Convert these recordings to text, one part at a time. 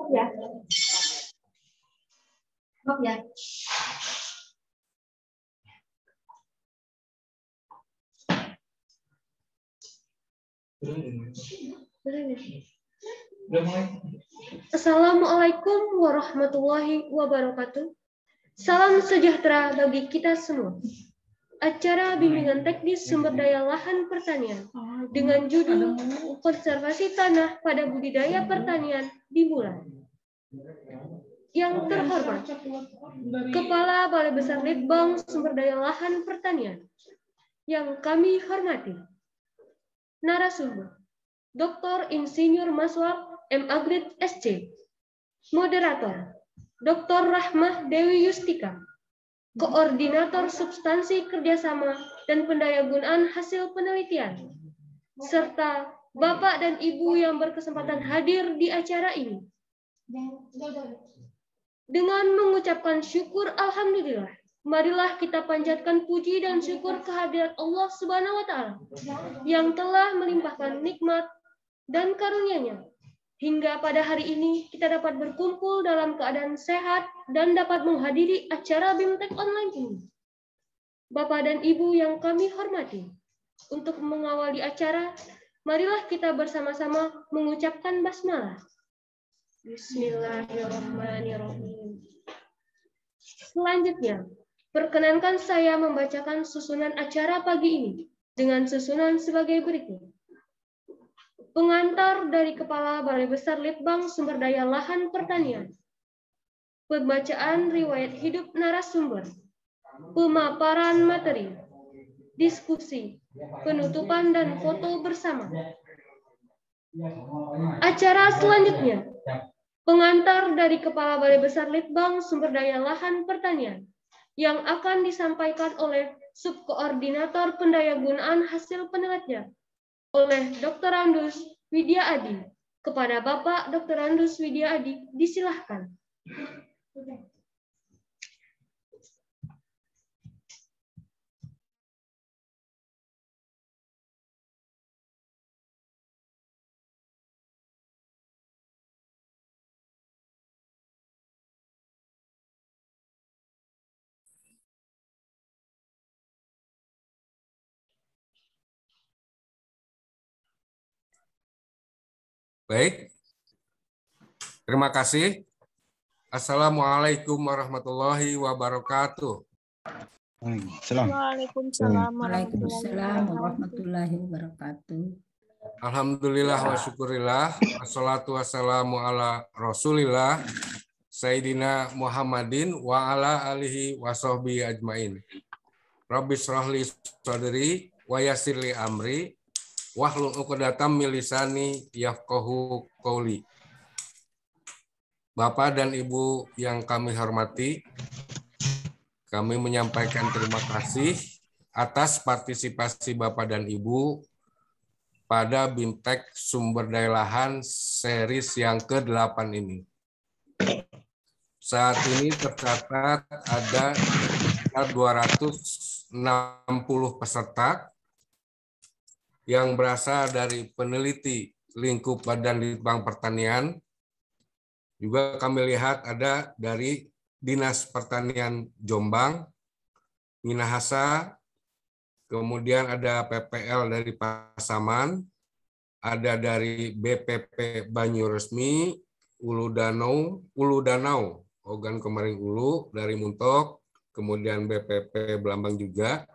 Maaf ya. Maaf ya. Assalamualaikum warahmatullahi wabarakatuh. Salam sejahtera bagi kita semua. Acara bimbingan teknis sumber daya lahan pertanian dengan judul Konservasi Tanah pada Budidaya Pertanian dimulai. Yang terhormat, Kepala Balai Besar Litbang Sumber Daya Lahan Pertanian. Yang kami hormati, narasumber, Dr. Insinyur Maswab M. Agrid SC. Moderator, Dr. Rahmah Dewi Yustika. Koordinator Substansi Kerjasama dan Pendayagunaan Hasil Penelitian. Serta Bapak dan Ibu yang berkesempatan hadir di acara ini. Dengan mengucapkan syukur Alhamdulillah, marilah kita panjatkan puji dan syukur kehadirat Allah Subhanahu wa Ta'ala yang telah melimpahkan nikmat dan karunia-Nya hingga pada hari ini kita dapat berkumpul dalam keadaan sehat dan dapat menghadiri acara BIMTEK online ini. Bapak dan Ibu yang kami hormati, untuk mengawali acara, marilah kita bersama-sama mengucapkan basmalah. Bismillahirrahmanirrahim. Selanjutnya, perkenankan saya membacakan susunan acara pagi ini dengan susunan sebagai berikut. Pengantar dari Kepala Balai Besar Litbang Sumber Daya Lahan Pertanian. Pembacaan riwayat hidup narasumber. Pemaparan materi. Diskusi. Penutupan dan foto bersama. Acara selanjutnya. Pengantar dari Kepala Balai Besar Litbang Sumber Daya Lahan Pertanian yang akan disampaikan oleh Subkoordinator Pendayagunaan Hasil Penelitian oleh Dr. Andus Widya Adi. Kepada Bapak Dr. Andus Widya Adi, disilahkan. Baik, terima kasih. Assalamualaikum warahmatullahi wabarakatuh. Waalaikumsalam warahmatullahi wabarakatuh. Alhamdulillah wa syukurillah. Wassalatu wassalamu ala rasulillah. Sayyidina Muhammadin wa ala alihi wa sahbihi ajmain. Rabbi shrahli sadri wa yassirli amri. Wahlul 'uqdatam min lisani yafqahu qouli. Bapak dan Ibu yang kami hormati, kami menyampaikan terima kasih atas partisipasi Bapak dan Ibu pada BIMTEK Sumber Daya Lahan series yang ke-8 ini. Saat ini tercatat ada 260 peserta yang berasal dari peneliti lingkup Badan Litbang Pertanian. Juga kami lihat ada dari Dinas Pertanian Jombang, Minahasa, kemudian ada PPL dari Pasaman, ada dari BPP Banyuresmi, Ulu Danau, Ogan Komering Ulu dari Muntok, kemudian BPP Belambang juga.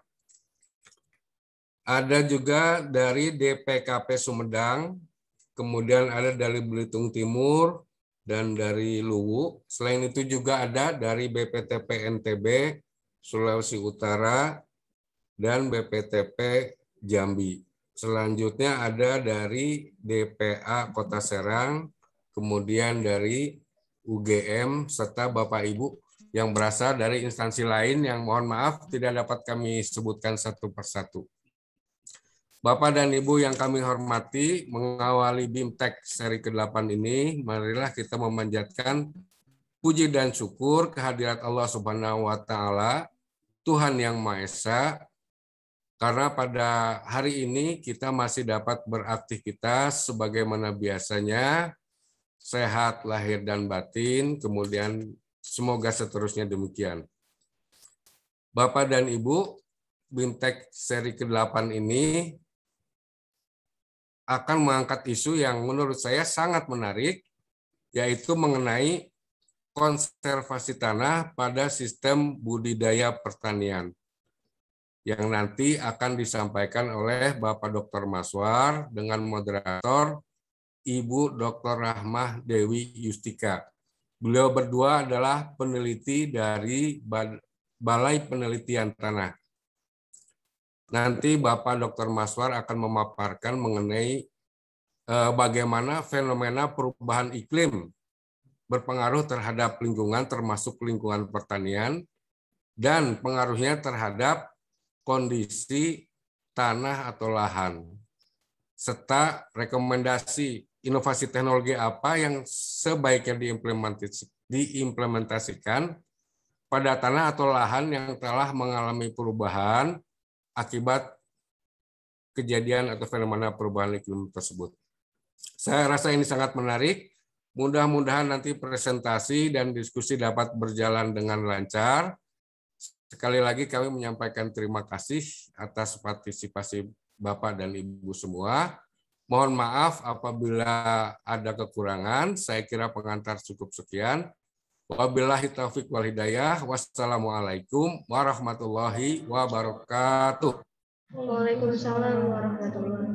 Ada juga dari DPKP Sumedang, kemudian ada dari Belitung Timur, dan dari Luwu. Selain itu juga ada dari BPTP NTB, Sulawesi Utara, dan BPTP Jambi. Selanjutnya ada dari DPA Kota Serang, kemudian dari UGM, serta Bapak Ibu yang berasal dari instansi lain yang mohon maaf tidak dapat kami sebutkan satu persatu. Bapak dan Ibu yang kami hormati, mengawali BIMTEK seri ke-8 ini, marilah kita memanjatkan puji dan syukur kehadirat Allah Subhanahu wa Ta'ala, Tuhan yang Maha Esa, karena pada hari ini kita masih dapat beraktivitas sebagaimana biasanya, sehat lahir dan batin, kemudian semoga seterusnya demikian. Bapak dan Ibu, BIMTEK seri ke-8 ini akan mengangkat isu yang menurut saya sangat menarik, yaitu mengenai konservasi tanah pada sistem budidaya pertanian, yang nanti akan disampaikan oleh Bapak Dr. Maswar dengan moderator Ibu Dr. Rahmah Dewi Yustika. Beliau berdua adalah peneliti dari Balai Penelitian Tanah. Nanti Bapak Dr. Maswar akan memaparkan mengenai bagaimana fenomena perubahan iklim berpengaruh terhadap lingkungan, termasuk lingkungan pertanian, dan pengaruhnya terhadap kondisi tanah atau lahan, serta rekomendasi inovasi teknologi apa yang sebaiknya diimplementasikan pada tanah atau lahan yang telah mengalami perubahan akibat kejadian atau fenomena perubahan iklim tersebut. Saya rasa ini sangat menarik. Mudah-mudahan nanti presentasi dan diskusi dapat berjalan dengan lancar. Sekali lagi kami menyampaikan terima kasih atas partisipasi Bapak dan Ibu semua. Mohon maaf apabila ada kekurangan. Saya kira pengantar cukup sekian. Wabillahi taufiq wal hidayah. Wassalamualaikum warahmatullahi wabarakatuh. Waalaikumsalam warahmatullahi wabarakatuh.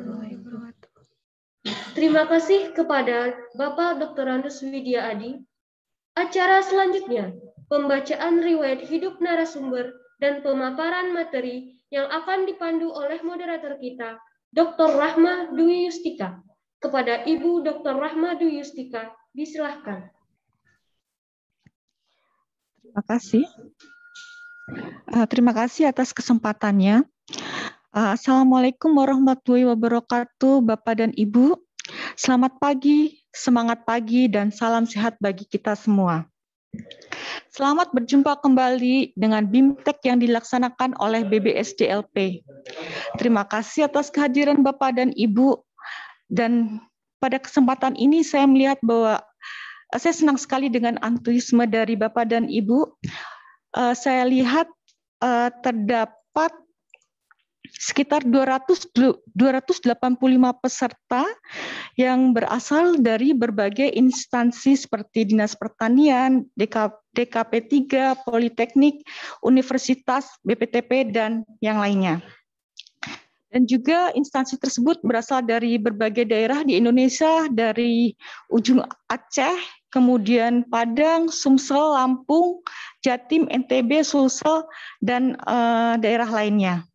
Terima kasih kepada Bapak Dr. Andus Widya Adi. Acara selanjutnya, pembacaan riwayat hidup narasumber dan pemaparan materi yang akan dipandu oleh moderator kita, Dr. Rahmah Dwi Yustika. Kepada Ibu Dr. Rahmah Dwi Yustika, disilahkan. Terima kasih atas kesempatannya. Assalamualaikum warahmatullahi wabarakatuh, Bapak dan Ibu. Selamat pagi, semangat pagi, dan salam sehat bagi kita semua. Selamat berjumpa kembali dengan BIMTEK yang dilaksanakan oleh BBSDLP. Terima kasih atas kehadiran Bapak dan Ibu. Dan pada kesempatan ini saya melihat bahwa saya senang sekali dengan antusiasme dari Bapak dan Ibu. Saya lihat terdapat sekitar 285 peserta yang berasal dari berbagai instansi seperti Dinas Pertanian, DKP 3, Politeknik, Universitas, BPTP, dan yang lainnya. Dan juga instansi tersebut berasal dari berbagai daerah di Indonesia, dari ujung Aceh, kemudian Padang, Sumsel, Lampung, Jatim, NTB, Sulsel, dan daerah lainnya.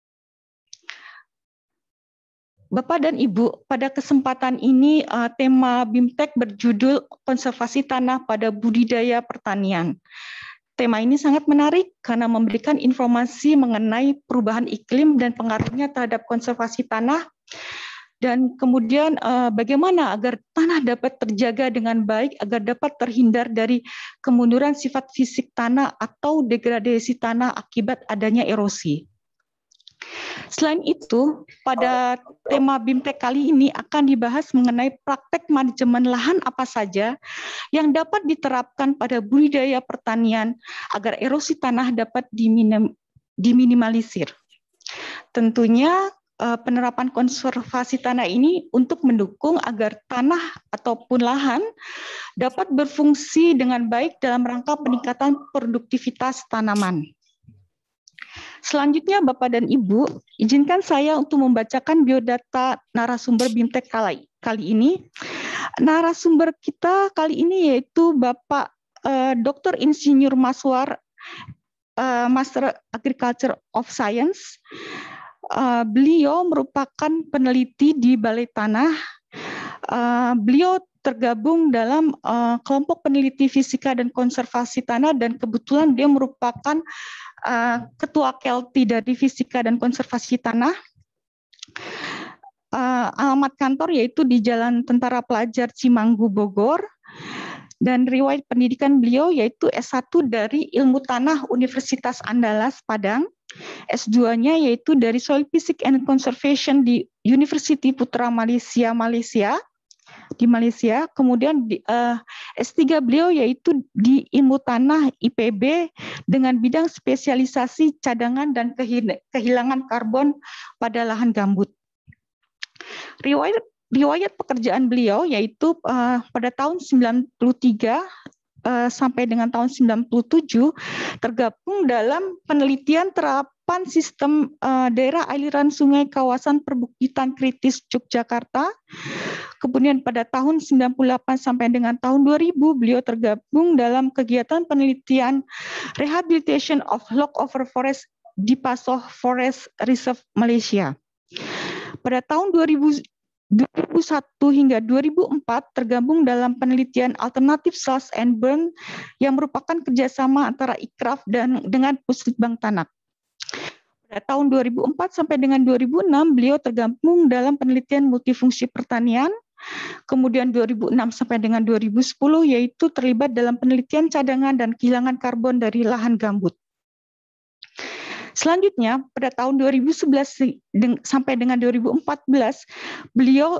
Bapak dan Ibu, pada kesempatan ini tema BIMTEK berjudul Konservasi Tanah pada Budidaya Pertanian. Tema ini sangat menarik karena memberikan informasi mengenai perubahan iklim dan pengaruhnya terhadap konservasi tanah, dan kemudian bagaimana agar tanah dapat terjaga dengan baik, agar dapat terhindar dari kemunduran sifat fisik tanah atau degradasi tanah akibat adanya erosi. Selain itu, pada tema BIMTEK kali ini akan dibahas mengenai praktek manajemen lahan apa saja yang dapat diterapkan pada budidaya pertanian agar erosi tanah dapat diminimalisir. Tentunya penerapan konservasi tanah ini untuk mendukung agar tanah ataupun lahan dapat berfungsi dengan baik dalam rangka peningkatan produktivitas tanaman. Selanjutnya, Bapak dan Ibu, izinkan saya untuk membacakan biodata narasumber BIMTEK kali ini. Narasumber kita kali ini yaitu Bapak Dr. Insinyur Maswar, Master Agriculture of Science. Beliau merupakan peneliti di Balai Tanah. Beliau tergabung dalam kelompok peneliti fisika dan konservasi tanah, dan kebetulan dia merupakan Ketua Kelti dari Fisika dan Konservasi Tanah. Alamat kantor yaitu di Jalan Tentara Pelajar Cimanggu, Bogor. Dan riwayat pendidikan beliau yaitu S1 dari Ilmu Tanah Universitas Andalas, Padang. S2-nya yaitu dari Soil Physics and Conservation di University Putra Malaysia, Malaysia. di Malaysia. Kemudian S3 beliau yaitu di Ilmu Tanah IPB dengan bidang spesialisasi cadangan dan kehilangan karbon pada lahan gambut. Riwayat pekerjaan beliau yaitu pada tahun 93 sampai dengan tahun 97 tergabung dalam penelitian terapan sistem daerah aliran sungai kawasan perbukitan kritis Yogyakarta. Kemudian pada tahun 98 sampai dengan tahun 2000 beliau tergabung dalam kegiatan penelitian Rehabilitation of Lockover Forest di Pasoh Forest Reserve Malaysia. Pada tahun 2001 hingga 2004 tergabung dalam penelitian Alternative Salt and Burn yang merupakan kerjasama antara Ikraf dan dengan Puslitbang Tanak. Pada tahun 2004 sampai dengan 2006 beliau tergabung dalam penelitian multifungsi pertanian. Kemudian 2006 sampai dengan 2010 yaitu terlibat dalam penelitian cadangan dan kehilangan karbon dari lahan gambut. Selanjutnya, pada tahun 2011 sampai dengan 2014, beliau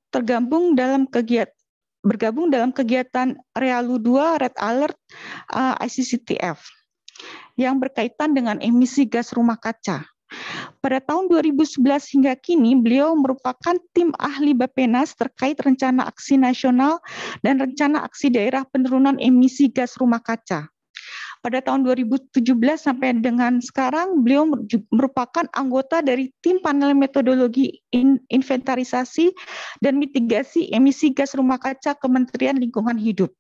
bergabung dalam kegiatan Realu 2 Red Alert ICCTF yang berkaitan dengan emisi gas rumah kaca. Pada tahun 2011 hingga kini, beliau merupakan tim ahli Bappenas terkait rencana aksi nasional dan rencana aksi daerah penurunan emisi gas rumah kaca. Pada tahun 2017 sampai dengan sekarang, beliau merupakan anggota dari tim panel metodologi inventarisasi dan mitigasi emisi gas rumah kaca Kementerian Lingkungan Hidup.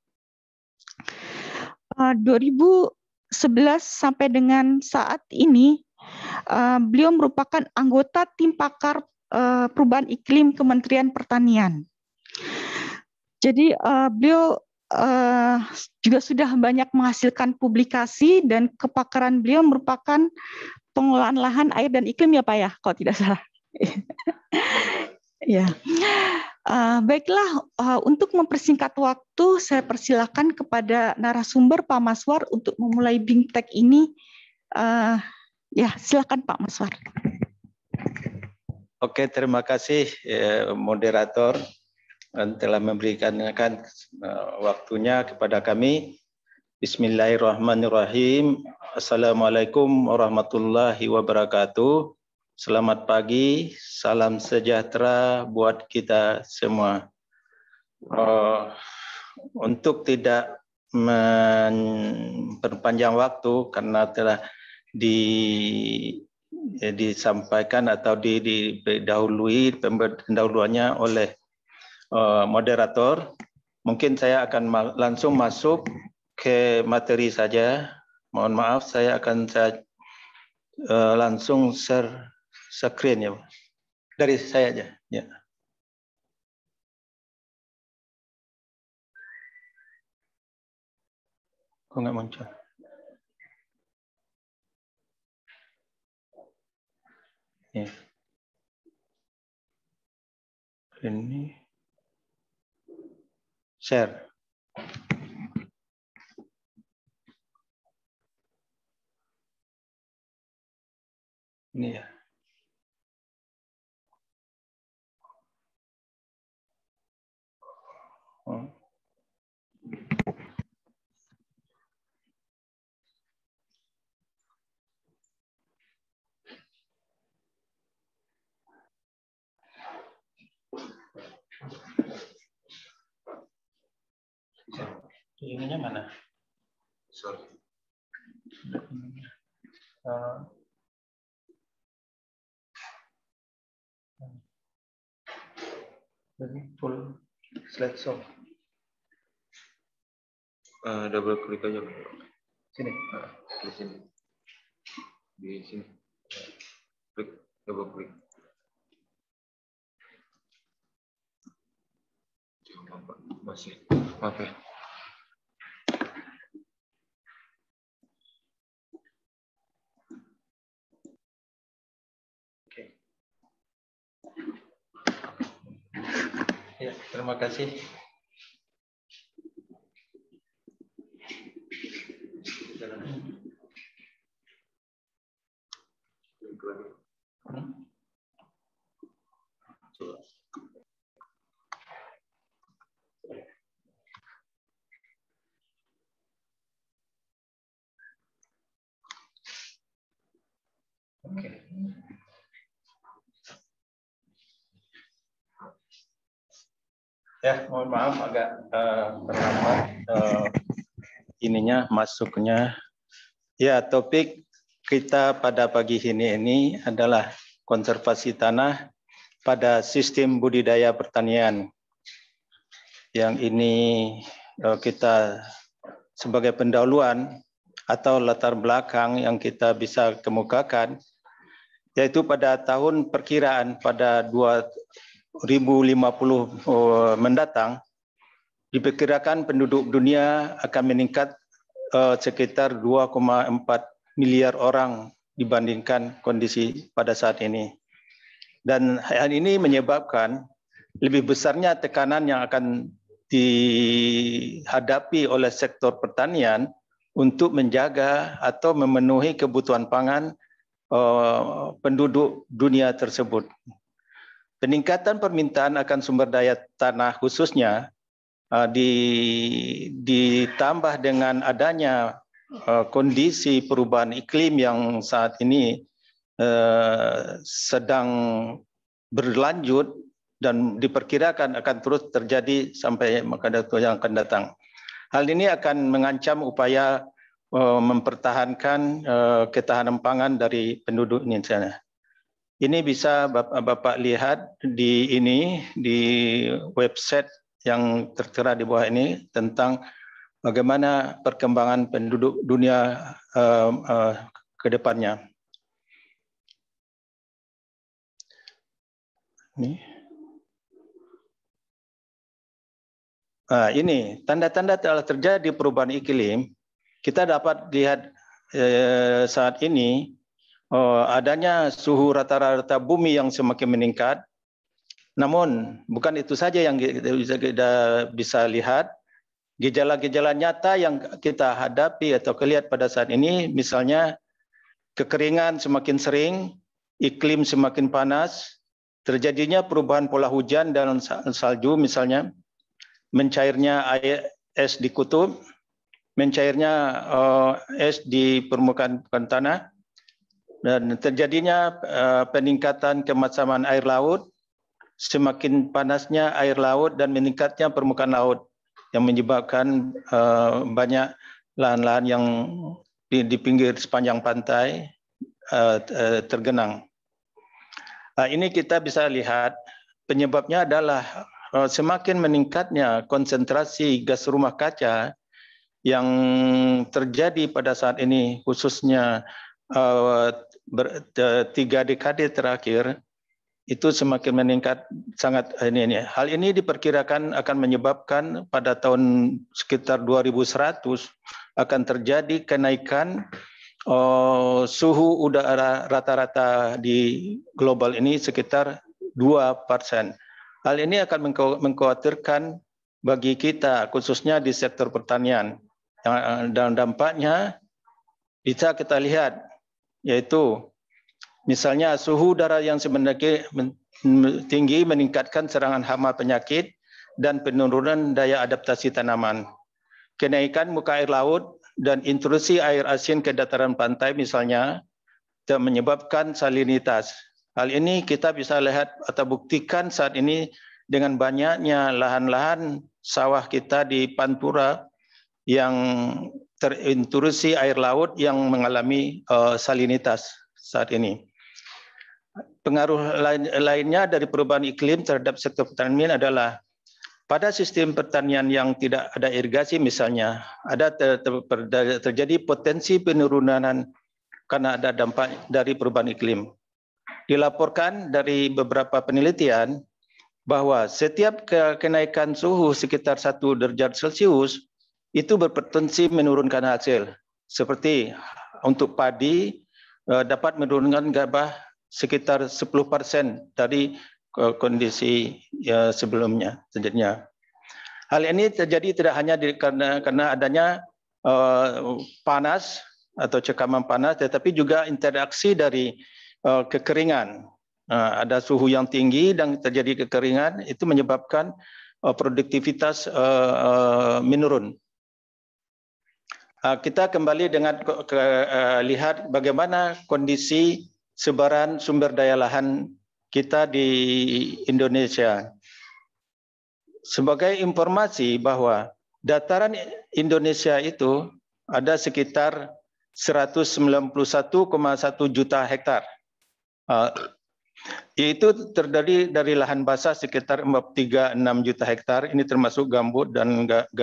2011 sampai dengan saat ini, beliau merupakan anggota tim pakar perubahan iklim Kementerian Pertanian. Jadi beliau juga sudah banyak menghasilkan publikasi dan kepakaran beliau merupakan pengolahan lahan, air, dan iklim ya Pak ya, kalau tidak salah. Ya, baiklah, untuk mempersingkat waktu, saya persilakan kepada narasumber Pak Maswar untuk memulai BIMTEK ini. Ya, silakan Pak Maswar. Oke, terima kasih moderator telah memberikan waktunya kepada kami. Bismillahirrahmanirrahim. Assalamualaikum warahmatullahi wabarakatuh. Selamat pagi, salam sejahtera buat kita semua. Untuk tidak memperpanjang waktu karena telah disampaikan atau didahului pendahuluannya oleh moderator, mungkin saya akan langsung masuk ke materi saja. Mohon maaf, saya akan langsung share screen ya, dari saya aja. Ya. Kok nggak muncul? Ya. Ini share. Ini ya. Ininya mana? Sorry. Jadi full slideshow. Double klik aja. Sini. Di sini. Di sini. Klik, double klik. Masih. Maaf ya. Ya, terima kasih. Ya, mohon maaf agak terlambat masuknya. Ya, topik kita pada pagi ini adalah konservasi tanah pada sistem budidaya pertanian. Yang ini kita sebagai pendahuluan atau latar belakang yang kita bisa kemukakan, yaitu pada tahun perkiraan pada 2050 mendatang, diperkirakan penduduk dunia akan meningkat sekitar 2,4 miliar orang dibandingkan kondisi pada saat ini. Dan hal ini menyebabkan lebih besarnya tekanan yang akan dihadapi oleh sektor pertanian untuk menjaga atau memenuhi kebutuhan pangan penduduk dunia tersebut. Peningkatan permintaan akan sumber daya tanah khususnya ditambah dengan adanya kondisi perubahan iklim yang saat ini sedang berlanjut dan diperkirakan akan terus terjadi sampai waktu yang akan datang. Hal ini akan mengancam upaya mempertahankan ketahanan pangan dari penduduk Indonesia. Ini bisa Bapak lihat di website yang tertera di bawah ini tentang bagaimana perkembangan penduduk dunia ke depannya. Ini tanda-tanda telah terjadi perubahan iklim. Kita dapat lihat saat ini adanya suhu rata-rata bumi yang semakin meningkat. Namun bukan itu saja yang kita bisa lihat. Gejala-gejala nyata yang kita hadapi atau kelihatan pada saat ini, misalnya kekeringan semakin sering, iklim semakin panas, terjadinya perubahan pola hujan dan salju, misalnya mencairnya air es di kutub, mencairnya es di permukaan tanah, dan terjadinya peningkatan kemasaman air laut, semakin panasnya air laut dan meningkatnya permukaan laut yang menyebabkan banyak lahan-lahan yang di pinggir sepanjang pantai tergenang. Ini kita bisa lihat penyebabnya adalah semakin meningkatnya konsentrasi gas rumah kaca yang terjadi pada saat ini, khususnya 3 dekade terakhir, itu semakin meningkat sangat ini. Hal ini diperkirakan akan menyebabkan pada tahun sekitar 2100 akan terjadi kenaikan suhu udara rata-rata di global ini sekitar 2%. Hal ini akan mengkhawatirkan bagi kita, khususnya di sektor pertanian. Dan dampaknya bisa kita lihat, yaitu misalnya suhu udara yang sebenarnya tinggi meningkatkan serangan hama penyakit dan penurunan daya adaptasi tanaman. Kenaikan muka air laut dan intrusi air asin ke dataran pantai misalnya menyebabkan salinitas. Hal ini kita bisa lihat atau buktikan saat ini dengan banyaknya lahan-lahan sawah kita di Pantura yang terintrusi air laut yang mengalami salinitas saat ini. Pengaruh lainnya dari perubahan iklim terhadap sektor pertanian adalah pada sistem pertanian yang tidak ada irigasi misalnya, ada terjadi potensi penurunan karena ada dampak dari perubahan iklim. Dilaporkan dari beberapa penelitian bahwa setiap kenaikan suhu sekitar 1 derajat Celcius itu berpotensi menurunkan hasil. Seperti untuk padi dapat menurunkan gabah sekitar 10% dari kondisi sebelumnya. Hal ini terjadi tidak hanya karena adanya panas atau cekaman panas, tetapi juga interaksi dari kekeringan. Ada suhu yang tinggi dan terjadi kekeringan, itu menyebabkan produktivitas menurun. Kita kembali dengan lihat bagaimana kondisi sebaran sumber daya lahan kita di Indonesia. sebagai informasi bahwa dataran Indonesia itu ada sekitar 191,1 juta hektar. Itu terdiri dari lahan basah sekitar 36 juta hektar. Ini termasuk gambut dan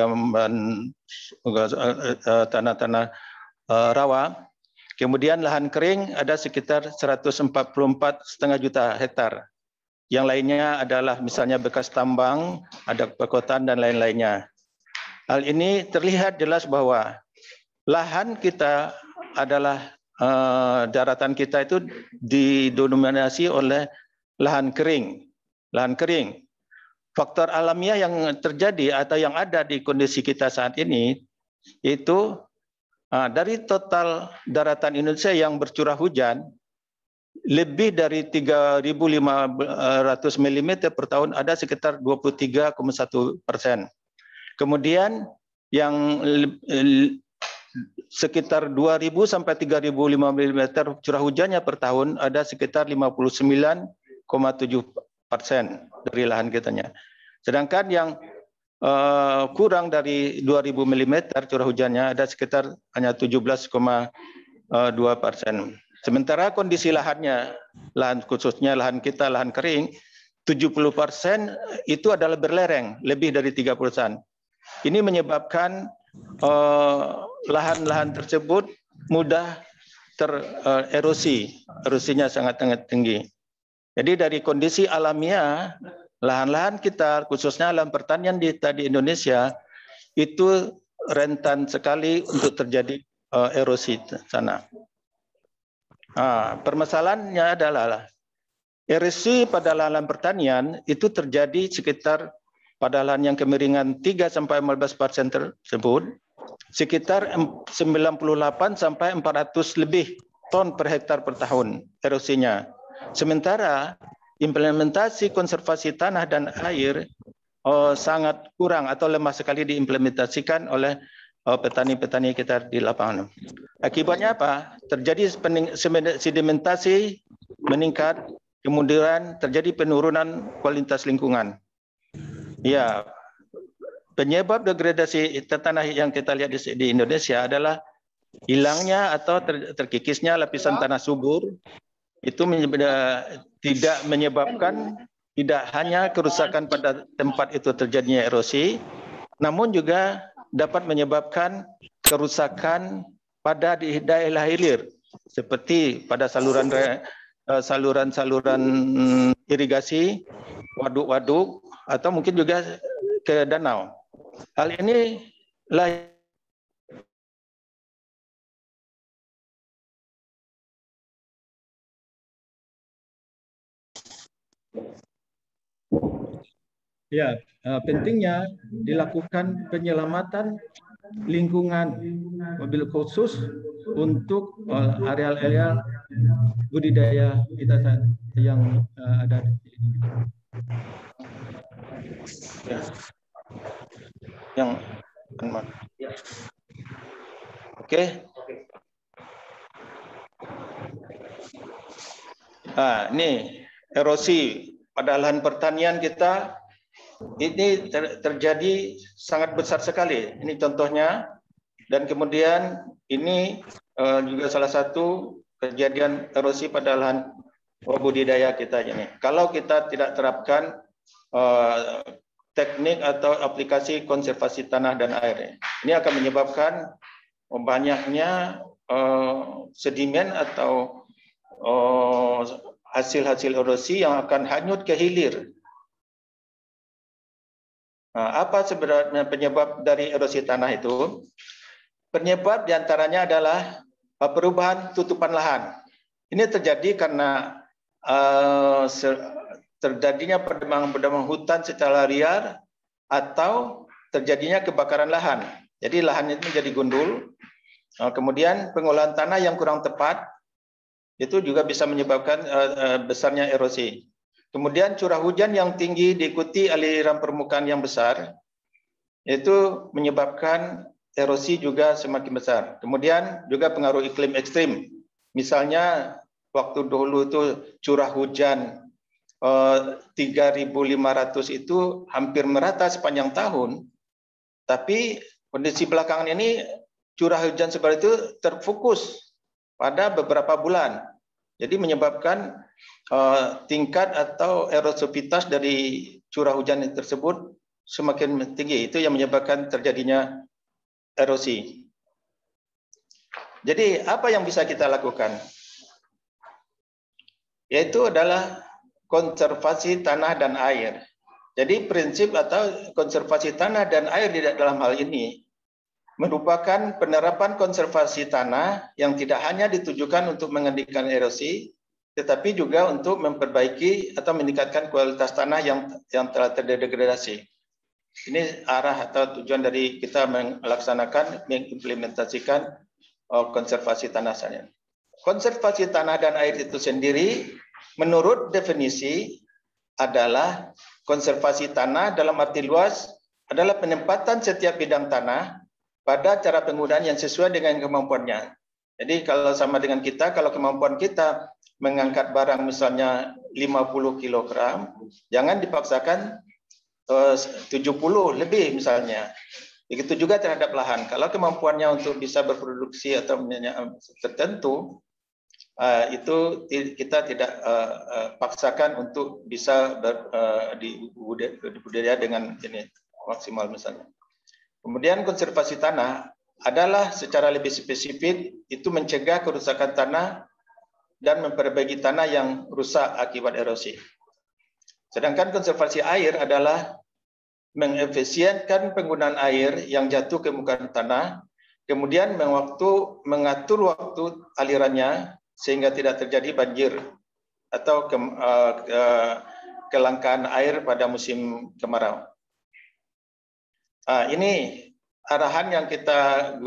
tanah-tanah rawa. Kemudian lahan kering ada sekitar 144,5 juta hektar. Yang lainnya adalah misalnya bekas tambang, ada perkotaan dan lain-lainnya. Hal ini terlihat jelas bahwa lahan kita adalah daratan kita itu didominasi oleh lahan kering. Lahan kering. Faktor alamiah yang terjadi atau yang ada di kondisi kita saat ini itu dari total daratan Indonesia yang bercurah hujan lebih dari 3.500 mm per tahun ada sekitar 23,1%. Kemudian yang sekitar 2.000 sampai 3.005 mm curah hujannya per tahun ada sekitar 59,7% dari lahan kitanya. Sedangkan yang kurang dari 2.000 mm curah hujannya ada sekitar hanya 17,2%. Sementara kondisi lahannya, lahan khususnya lahan kita, lahan kering, 70% itu adalah berlereng, lebih dari 30%. Ini menyebabkan lahan-lahan tersebut mudah tererosi, erosinya sangat tinggi. Jadi dari kondisi alamiah, lahan-lahan kita, khususnya lahan pertanian di Indonesia, itu rentan sekali untuk terjadi erosi sana. Permasalahannya adalah erosi pada lahan pertanian itu terjadi sekitar pada lahan yang kemiringan 3-15% tersebut, sekitar 98 sampai 400 lebih ton per hektar per tahun erosinya. Sementara implementasi konservasi tanah dan air sangat kurang atau lemah sekali diimplementasikan oleh petani-petani kita di lapangan. Akibatnya apa? Terjadi sedimentasi meningkat, kemudian terjadi penurunan kualitas lingkungan. Ya, penyebab degradasi tanah yang kita lihat di Indonesia adalah hilangnya atau terkikisnya lapisan tanah subur. Itu tidak menyebabkan tidak hanya kerusakan pada tempat itu terjadinya erosi, namun juga dapat menyebabkan kerusakan pada di daerah hilir seperti pada saluran irigasi, waduk-waduk atau mungkin juga ke danau. Hal ini lah ya, pentingnya dilakukan penyelamatan lingkungan mobil khusus untuk areal-areal budidaya kita yang ada di sini. Ya. Yang oke. Ini erosi pada lahan pertanian kita ini terjadi sangat besar sekali. Ini contohnya. Dan kemudian ini juga salah satu kejadian erosi pada lahan budidaya kita ini. Kalau kita tidak terapkan teknik atau aplikasi konservasi tanah dan air, ini akan menyebabkan banyaknya sedimen atau hasil-hasil erosi yang akan hanyut ke hilir. Apa sebenarnya penyebab dari erosi tanah itu? Penyebab diantaranya adalah perubahan tutupan lahan. Ini terjadi karena terjadinya penambangan hutan secara liar atau terjadinya kebakaran lahan. Jadi lahan itu menjadi gundul. Kemudian pengolahan tanah yang kurang tepat itu juga bisa menyebabkan besarnya erosi. Kemudian curah hujan yang tinggi diikuti aliran permukaan yang besar, itu menyebabkan erosi juga semakin besar. Kemudian juga pengaruh iklim ekstrim. Misalnya waktu dulu itu curah hujan 3.500 itu hampir merata sepanjang tahun, tapi kondisi belakangan ini curah hujan seperti itu terfokus pada beberapa bulan. Jadi menyebabkan tingkat atau erosivitas dari curah hujan tersebut semakin tinggi. Itu yang menyebabkan terjadinya erosi. Jadi apa yang bisa kita lakukan? Yaitu adalah konservasi tanah dan air. Jadi prinsip atau konservasi tanah dan air dalam hal ini merupakan penerapan konservasi tanah yang tidak hanya ditujukan untuk menghentikan erosi, tetapi juga untuk memperbaiki atau meningkatkan kualitas tanah yang telah terdegradasi. Ini arah atau tujuan dari kita mengimplementasikan konservasi tanah saja. Konservasi tanah dan air itu sendiri menurut definisi adalah konservasi tanah dalam arti luas adalah penempatan setiap bidang tanah pada cara penggunaan yang sesuai dengan kemampuannya. Jadi kalau sama dengan kita, kalau kemampuan kita mengangkat barang misalnya 50 kg, jangan dipaksakan 70 lebih misalnya. Begitu juga terhadap lahan. Kalau kemampuannya untuk bisa berproduksi atau tertentu, itu kita tidak paksakan untuk bisa dibudidaya dengan ini maksimal misalnya. Kemudian konservasi tanah adalah secara lebih spesifik itu mencegah kerusakan tanah dan memperbaiki tanah yang rusak akibat erosi. Sedangkan konservasi air adalah mengefisienkan penggunaan air yang jatuh ke muka tanah, kemudian mengatur waktu alirannya sehingga tidak terjadi banjir atau kelangkaan air pada musim kemarau. Ini arahan yang kita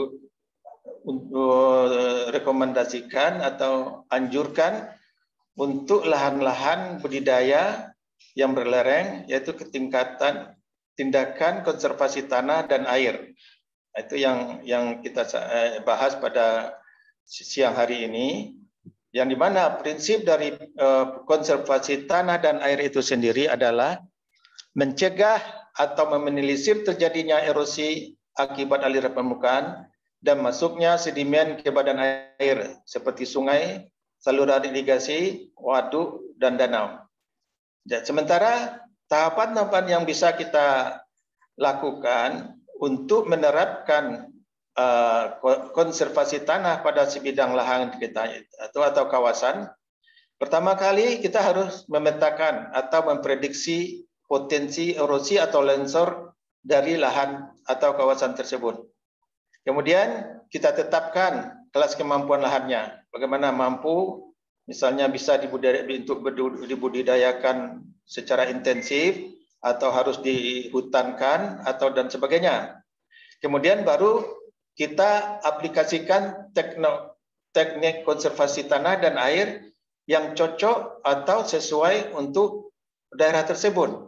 rekomendasikan atau anjurkan untuk lahan-lahan budidaya yang berlereng, yaitu ketingkatan tindakan konservasi tanah dan air. Itu yang kita bahas pada siang hari ini, yang dimana prinsip dari konservasi tanah dan air itu sendiri adalah mencegah atau meminimalisir terjadinya erosi akibat aliran permukaan dan masuknya sedimen ke badan air seperti sungai, saluran irigasi, waduk, dan danau. Sementara tahapan-tahapan yang bisa kita lakukan untuk menerapkan konservasi tanah pada sebidang lahan kita atau kawasan, pertama kali kita harus memetakan atau memprediksi potensi erosi atau longsor dari lahan atau kawasan tersebut. Kemudian kita tetapkan kelas kemampuan lahannya, bagaimana mampu misalnya bisa dibudidayakan secara intensif atau harus dihutankan atau dan sebagainya. Kemudian baru kita aplikasikan teknik konservasi tanah dan air yang cocok atau sesuai untuk daerah tersebut.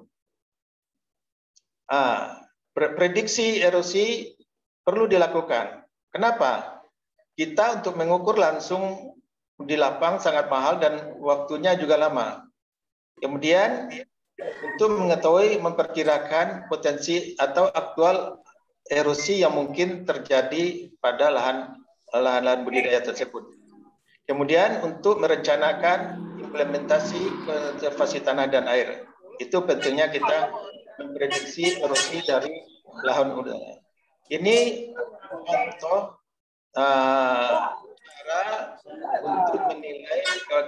Prediksi erosi perlu dilakukan. Kenapa? Kita untuk mengukur langsung di lapang sangat mahal dan waktunya juga lama. Kemudian untuk mengetahui, memperkirakan potensi atau aktual erosi yang mungkin terjadi pada lahan-lahan budidaya tersebut. Kemudian untuk merencanakan implementasi konservasi tanah dan air. Itu pentingnya kita memprediksi erosi dari lahan udara. Ini contoh cara untuk menilai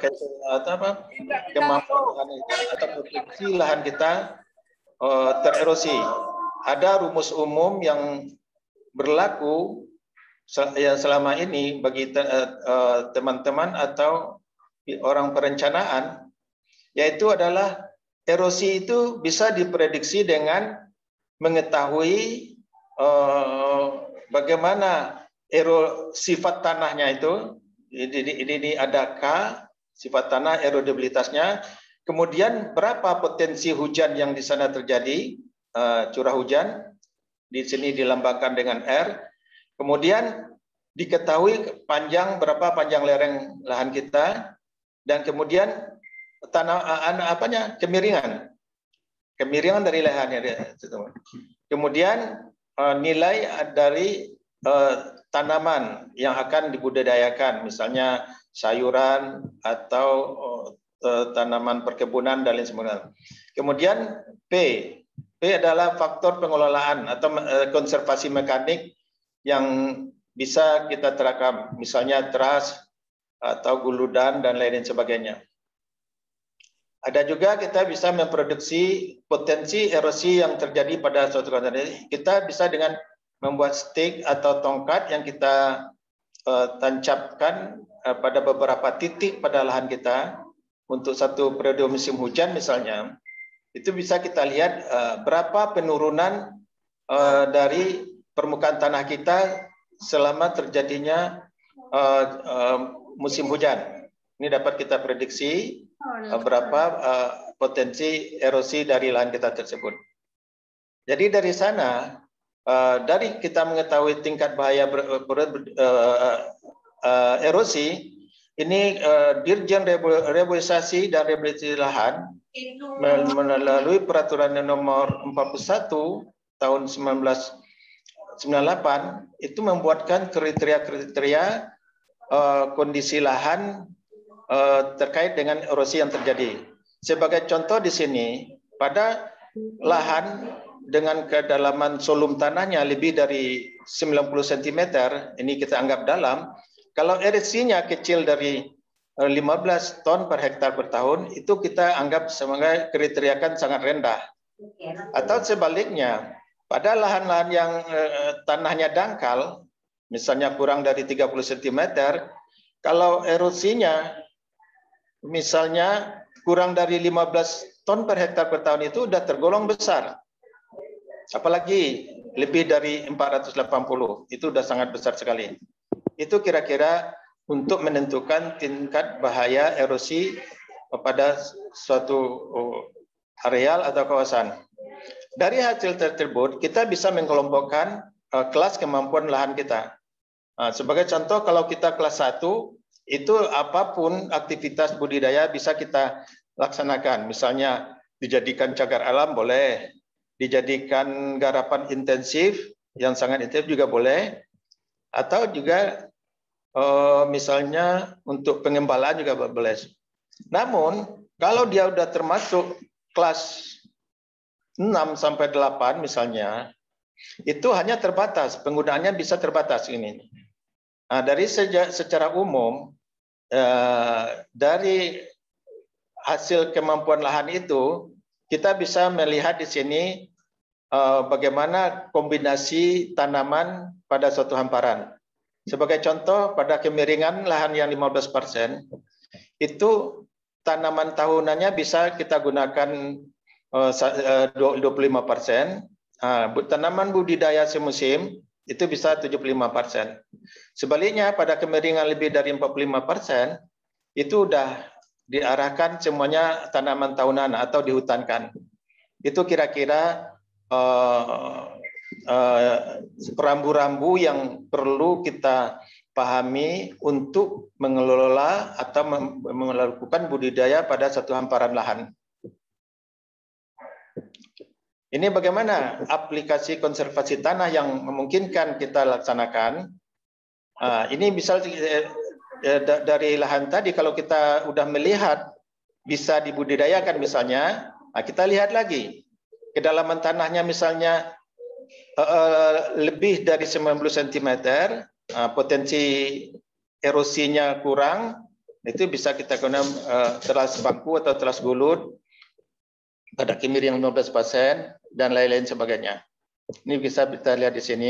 kemampuan atau potensi lahan kita tererosi. Ada rumus umum yang berlaku selama ini bagi teman-teman atau orang perencanaan, yaitu adalah erosi itu bisa diprediksi dengan mengetahui bagaimana sifat tanahnya itu. Ini ada K, sifat tanah, erodibilitasnya. Kemudian berapa potensi hujan yang di sana terjadi, curah hujan. Di sini dilambangkan dengan R. Kemudian diketahui berapa panjang lereng lahan kita. Dan kemudian kemiringan dari lahannya. Kemudian nilai dari tanaman yang akan dibudidayakan, misalnya sayuran atau tanaman perkebunan dan lain sebagainya. Kemudian P adalah faktor pengelolaan atau konservasi mekanik yang bisa kita terapkan, misalnya teras atau guludan dan lain sebagainya. Ada juga kita bisa memproduksi potensi erosi yang terjadi pada suatu kawasan. Kita bisa dengan membuat stick atau tongkat yang kita tancapkan pada beberapa titik pada lahan kita untuk satu periode musim hujan misalnya. Itu bisa kita lihat berapa penurunan dari permukaan tanah kita selama terjadinya musim hujan. Ini dapat kita prediksi berapa potensi erosi dari lahan kita tersebut. Jadi dari sana, dari kita mengetahui tingkat bahaya erosi, ini Dirjen Reboisasi dan Rehabilitasi Lahan melalui peraturan nomor 41 tahun 1998 itu membuatkan kriteria-kriteria kondisi lahan terkait dengan erosi yang terjadi. Sebagai contoh di sini, pada lahan dengan kedalaman sulum tanahnya lebih dari 90 cm, ini kita anggap dalam, kalau erosinya kecil dari 15 ton per hektar per tahun, itu kita anggap sebagai kriteriakan sangat rendah. Atau sebaliknya, pada lahan-lahan yang tanahnya dangkal, misalnya kurang dari 30 cm, kalau erosinya misalnya kurang dari 15 ton per hektar per tahun itu sudah tergolong besar. Apalagi lebih dari 480, itu sudah sangat besar sekali. Itu kira-kira untuk menentukan tingkat bahaya erosi pada suatu areal atau kawasan. Dari hasil tersebut, kita bisa mengelompokkan kelas kemampuan lahan kita. Sebagai contoh, kalau kita kelas 1, itu apapun aktivitas budidaya bisa kita laksanakan. Misalnya dijadikan cagar alam boleh, dijadikan garapan intensif yang sangat intensif juga boleh, atau juga misalnya untuk pengembalaan juga boleh. Namun kalau dia sudah termasuk kelas 6 sampai 8 misalnya, itu hanya terbatas, penggunaannya bisa terbatas ini. Nah, dari secara umum, dari hasil kemampuan lahan itu, kita bisa melihat di sini bagaimana kombinasi tanaman pada suatu hamparan. Sebagai contoh, pada kemiringan lahan yang 15%, itu tanaman tahunannya bisa kita gunakan 25%. Tanaman budidaya semusim itu bisa 75%. Sebaliknya pada kemiringan lebih dari 45%, itu sudah diarahkan semuanya tanaman tahunan atau dihutankan. Itu kira-kira rambu-rambu yang perlu kita pahami untuk mengelola atau melakukan budidaya pada satu hamparan lahan. Ini bagaimana aplikasi konservasi tanah yang memungkinkan kita laksanakan. Ini misal dari lahan tadi, kalau kita udah melihat bisa dibudidayakan misalnya, kita lihat lagi kedalaman tanahnya misalnya lebih dari 90 cm, potensi erosinya kurang, itu bisa kita gunakan teras bangku atau teras gulut pada kemiringan 15% dan lain-lain sebagainya. Ini bisa kita lihat di sini.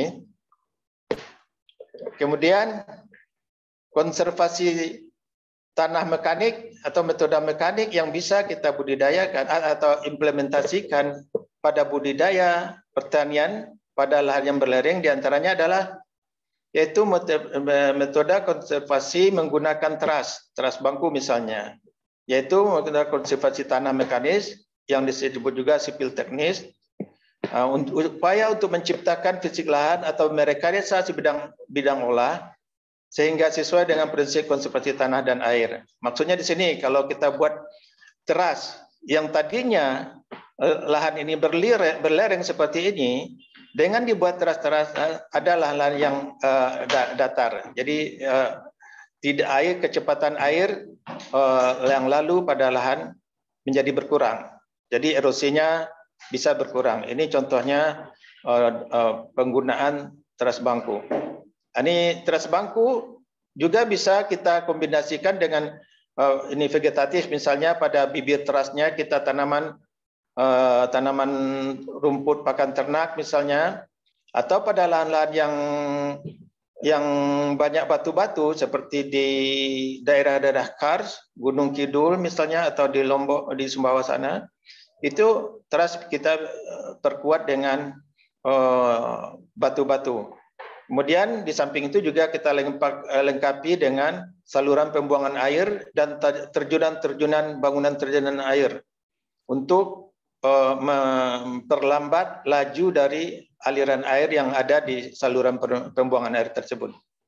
Kemudian konservasi tanah mekanik atau metode mekanik yang bisa kita budidayakan atau implementasikan pada budidaya pertanian pada lahan yang berlereng, diantaranya adalah yaitu metode konservasi menggunakan teras bangku misalnya, yaitu metode konservasi tanah mekanis yang disebut juga sipil teknis, upaya untuk menciptakan fisik lahan atau merekayasa bidang olah sehingga sesuai dengan prinsip konservasi tanah dan air. Maksudnya di sini kalau kita buat teras yang tadinya lahan ini berlereng seperti ini, dengan dibuat teras-teras ada lahan yang datar. Jadi tidak kecepatan air yang lalu pada lahan menjadi berkurang. Jadi erosinya bisa berkurang. Ini contohnya penggunaan teras bangku. Ini teras bangku juga bisa kita kombinasikan dengan ini vegetatif, misalnya pada bibir terasnya kita tanaman rumput pakan ternak misalnya, atau pada lahan-lahan yang banyak batu-batu seperti di daerah-daerah Kars, Gunung Kidul misalnya, atau di Lombok, di Sumbawa sana, itu teras kita perkuat dengan batu-batu. Kemudian di samping itu juga kita lengkapi dengan saluran pembuangan air dan bangunan terjunan air untuk memperlambat laju dari aliran air yang ada di saluran pembuangan air tersebut.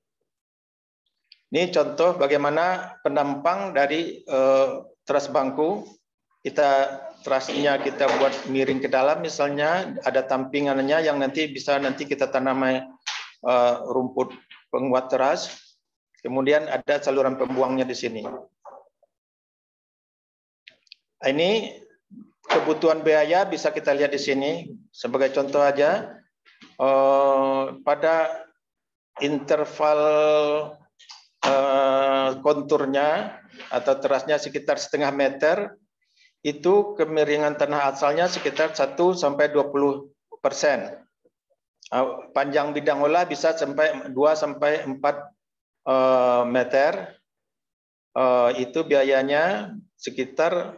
Ini contoh bagaimana penampang dari teras bangku. Terasnya kita buat miring ke dalam, misalnya ada tampingannya yang nanti bisa kita tanam rumput penguat teras. Kemudian ada saluran pembuangnya di sini. Ini kebutuhan biaya bisa kita lihat di sini. Sebagai contoh aja, pada interval konturnya atau terasnya sekitar 0,5 meter, itu kemiringan tanah asalnya sekitar 1-20%. Panjang bidang olah bisa sampai 2-4 meter. Itu biayanya sekitar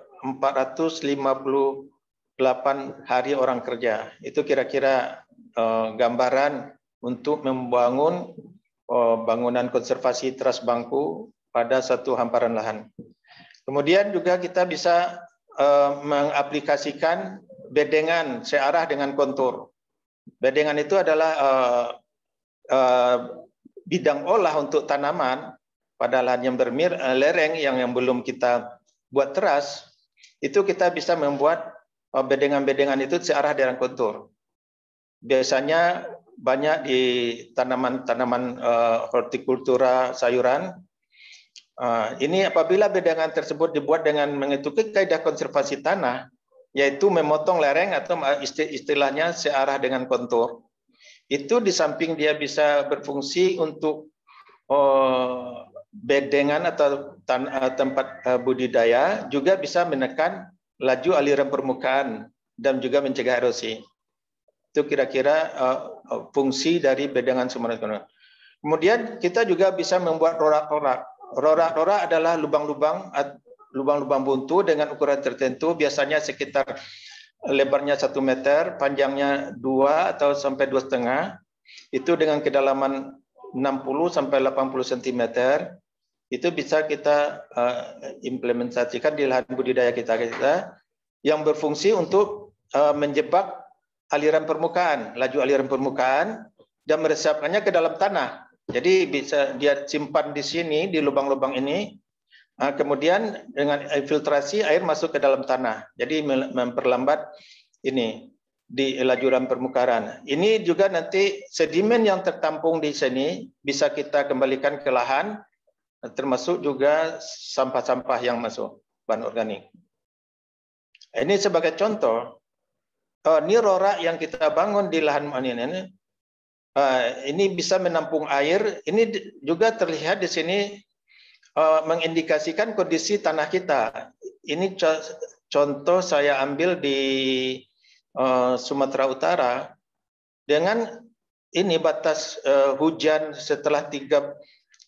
458 hari orang kerja. Itu kira-kira gambaran untuk membangun bangunan konservasi teras bangku pada satu hamparan lahan. Kemudian juga kita bisa mengaplikasikan bedengan searah dengan kontur. Bedengan itu adalah bidang olah untuk tanaman pada lahan yang lereng yang belum kita buat teras. Itu kita bisa membuat bedengan-bedengan itu searah dengan kontur. Biasanya banyak di tanaman-tanaman hortikultura sayuran. Ini apabila bedengan tersebut dibuat dengan mengikuti kaidah konservasi tanah, yaitu memotong lereng atau istilahnya searah dengan kontur. Itu di samping dia bisa berfungsi untuk bedengan atau tempat budidaya, juga bisa menekan laju aliran permukaan dan juga mencegah erosi. Itu kira-kira fungsi dari bedengan sumber. Kemudian kita juga bisa membuat rorak-rorak. Rorak-rorak adalah lubang-lubang buntu dengan ukuran tertentu, biasanya sekitar lebarnya 1 meter, panjangnya 2 atau sampai 2,5. Itu dengan kedalaman 60 sampai 80 cm. Itu bisa kita implementasikan di lahan budidaya kita yang berfungsi untuk menjebak aliran permukaan, laju aliran permukaan, dan meresapkannya ke dalam tanah. Jadi bisa dia simpan di sini, di lubang-lubang ini, kemudian dengan infiltrasi air masuk ke dalam tanah. Jadi memperlambat ini di lajuran permukaan. Ini juga nanti sedimen yang tertampung di sini bisa kita kembalikan ke lahan, termasuk juga sampah-sampah yang masuk, bahan organik. Ini sebagai contoh, ini rorak yang kita bangun di lahan ini bisa menampung air. Ini juga terlihat di sini mengindikasikan kondisi tanah kita. Ini contoh saya ambil di Sumatera Utara dengan ini batas hujan setelah 13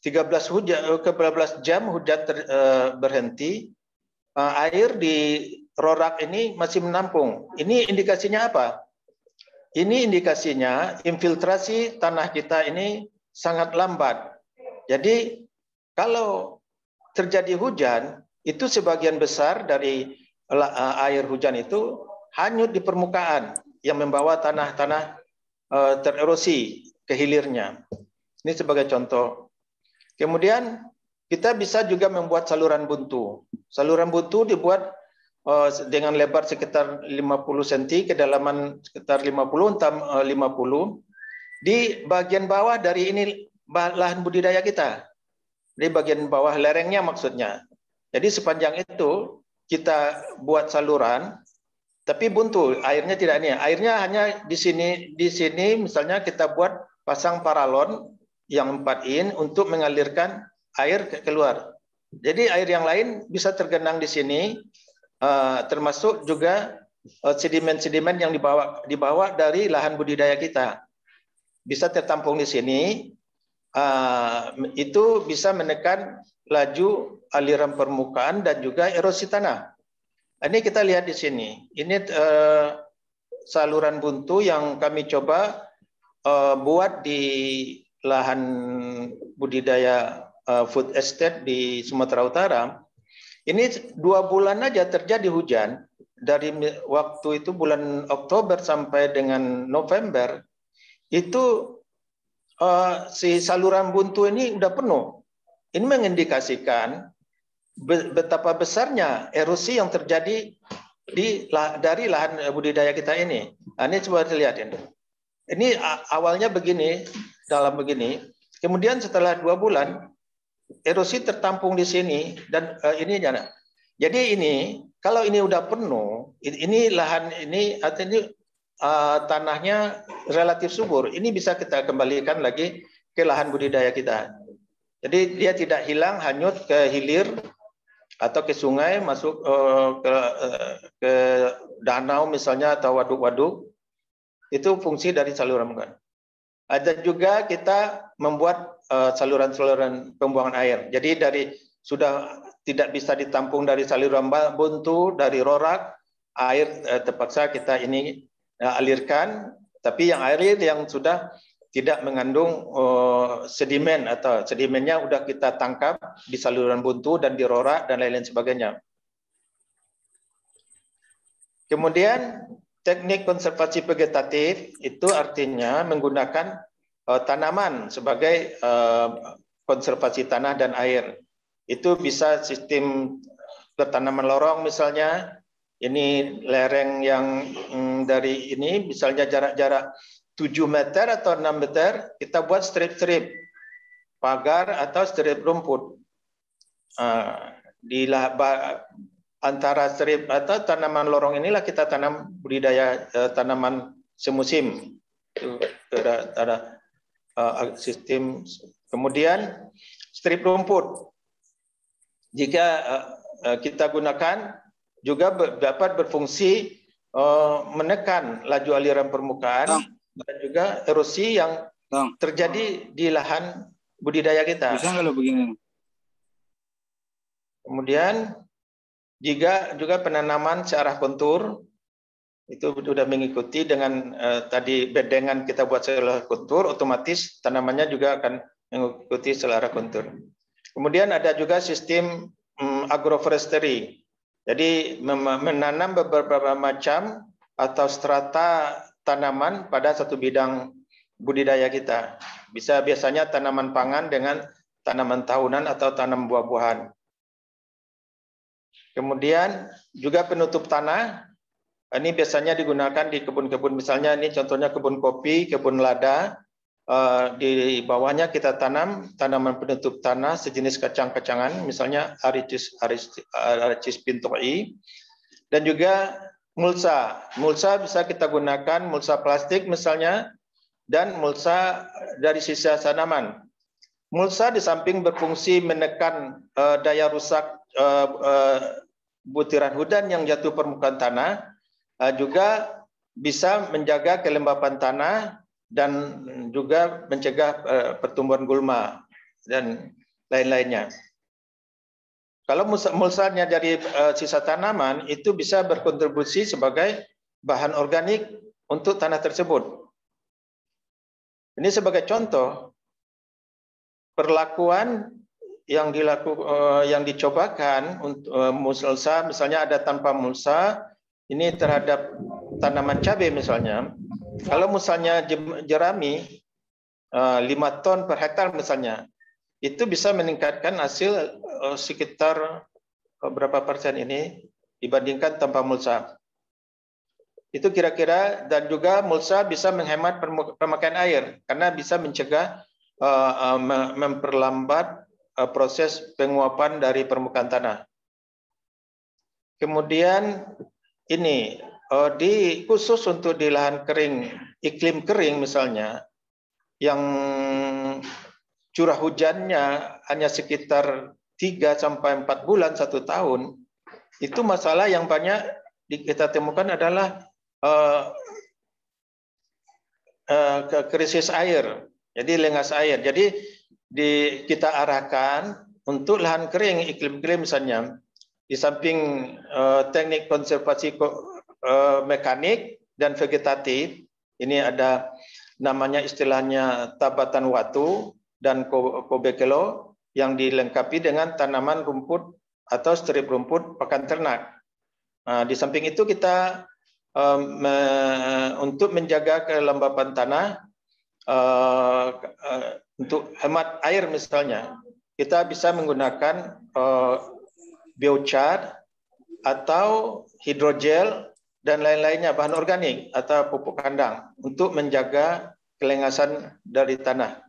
jam hujan berhenti, air di rorak ini masih menampung. Ini indikasinya apa? Ini indikasinya infiltrasi tanah kita ini sangat lambat. Jadi kalau terjadi hujan, itu sebagian besar dari air hujan itu hanyut di permukaan yang membawa tanah-tanah tererosi ke hilirnya. Ini sebagai contoh. Kemudian kita bisa juga membuat saluran buntu. Saluran buntu dibuat dengan lebar sekitar 50 cm, kedalaman sekitar 50 entam 50. Di bagian bawah dari ini lahan budidaya kita. Di bagian bawah lerengnya maksudnya. Jadi sepanjang itu kita buat saluran, tapi buntu, airnya tidak ini. Airnya hanya di sini misalnya kita buat pasang paralon yang 4 in untuk mengalirkan air keluar. Jadi air yang lain bisa tergenang di sini, termasuk juga sedimen-sedimen yang dibawa dari lahan budidaya kita. Bisa tertampung di sini, itu bisa menekan laju aliran permukaan dan juga erosi tanah. Ini kita lihat di sini. Ini saluran buntu yang kami coba buat di lahan budidaya food estate di Sumatera Utara. Ini 2 bulan aja terjadi hujan. Dari waktu itu bulan Oktober sampai dengan November, itu si saluran buntu ini udah penuh. Ini mengindikasikan betapa besarnya erosi yang terjadi dari lahan budidaya kita ini. Nah, ini coba dilihat ini. Ini awalnya begini, dalam begini. Kemudian setelah 2 bulan, erosi tertampung di sini dan ini jangan. Jadi ini kalau ini udah penuh, ini lahan ini artinya tanahnya relatif subur. Ini bisa kita kembalikan lagi ke lahan budidaya kita. Jadi dia tidak hilang hanyut ke hilir atau ke sungai, masuk ke danau misalnya atau waduk-waduk. Itu fungsi dari saluran bukan. Ada juga kita membuat saluran-saluran pembuangan air. Jadi dari sudah tidak bisa ditampung dari saluran buntu, dari rorak, air terpaksa kita ini alirkan, tapi yang air yang sudah tidak mengandung sedimen atau sedimennya udah kita tangkap di saluran buntu dan di rorak dan lain-lain sebagainya. Kemudian teknik konservasi vegetatif itu artinya menggunakan tanaman sebagai konservasi tanah dan air. Itu bisa sistem bertanaman lorong misalnya. Ini lereng yang dari ini misalnya jarak-jarak 7 meter atau 6 meter, kita buat strip-strip pagar atau strip rumput. Di antara strip atau tanaman lorong inilah kita tanam budidaya tanaman semusim. Itu ada sistem. Kemudian strip rumput. Jika kita gunakan juga dapat berfungsi menekan laju aliran permukaan dan juga erosi yang terjadi di lahan budidaya kita. Bisa kalau begini. Kemudian juga penanaman searah kontur itu sudah mengikuti dengan tadi bedengan kita buat searah kontur, otomatis tanamannya juga akan mengikuti searah kontur. Kemudian ada juga sistem agroforestry. Jadi menanam beberapa macam atau strata tanaman pada satu bidang budidaya kita. Biasanya tanaman pangan dengan tanaman tahunan atau tanam buah-buahan. Kemudian juga penutup tanah. Ini biasanya digunakan di kebun-kebun, misalnya ini contohnya kebun kopi, kebun lada. Di bawahnya kita tanam tanaman penutup tanah sejenis kacang-kacangan, misalnya Arecis pintoi, dan juga mulsa. Mulsa bisa kita gunakan mulsa plastik misalnya, dan mulsa dari sisa tanaman. Mulsa di samping berfungsi menekan daya rusak butiran hujan yang jatuh permukaan tanah, juga bisa menjaga kelembapan tanah dan juga mencegah pertumbuhan gulma dan lain-lainnya. Kalau mulsanya dari sisa tanaman, itu bisa berkontribusi sebagai bahan organik untuk tanah tersebut. Ini sebagai contoh perlakuan yang dicobakan untuk mulsa, misalnya ada tanpa mulsa, ini terhadap tanaman cabai misalnya. Kalau misalnya jerami 5 ton per hektar misalnya, itu bisa meningkatkan hasil sekitar berapa persen ini? dibandingkan tanpa mulsa. Itu kira-kira, dan juga mulsa bisa menghemat pemakaian air karena bisa mencegah memperlambat proses penguapan dari permukaan tanah. Kemudian ini khusus untuk di lahan kering, iklim kering misalnya, yang curah hujannya hanya sekitar 3 sampai 4 bulan 1 tahun, itu masalah yang banyak kita temukan adalah krisis air, jadi lengas air. Jadi kita arahkan untuk lahan kering, iklim kering misalnya, di samping teknik konservasi mekanik dan vegetatif, ini ada namanya istilahnya tabatan watu dan kobekelo yang dilengkapi dengan tanaman rumput atau strip rumput pakan ternak. Di samping itu kita untuk menjaga kelembapan tanah, untuk hemat air misalnya, kita bisa menggunakan biochar atau hidrogel dan lain-lainnya, bahan organik atau pupuk kandang untuk menjaga kelengasan dari tanah.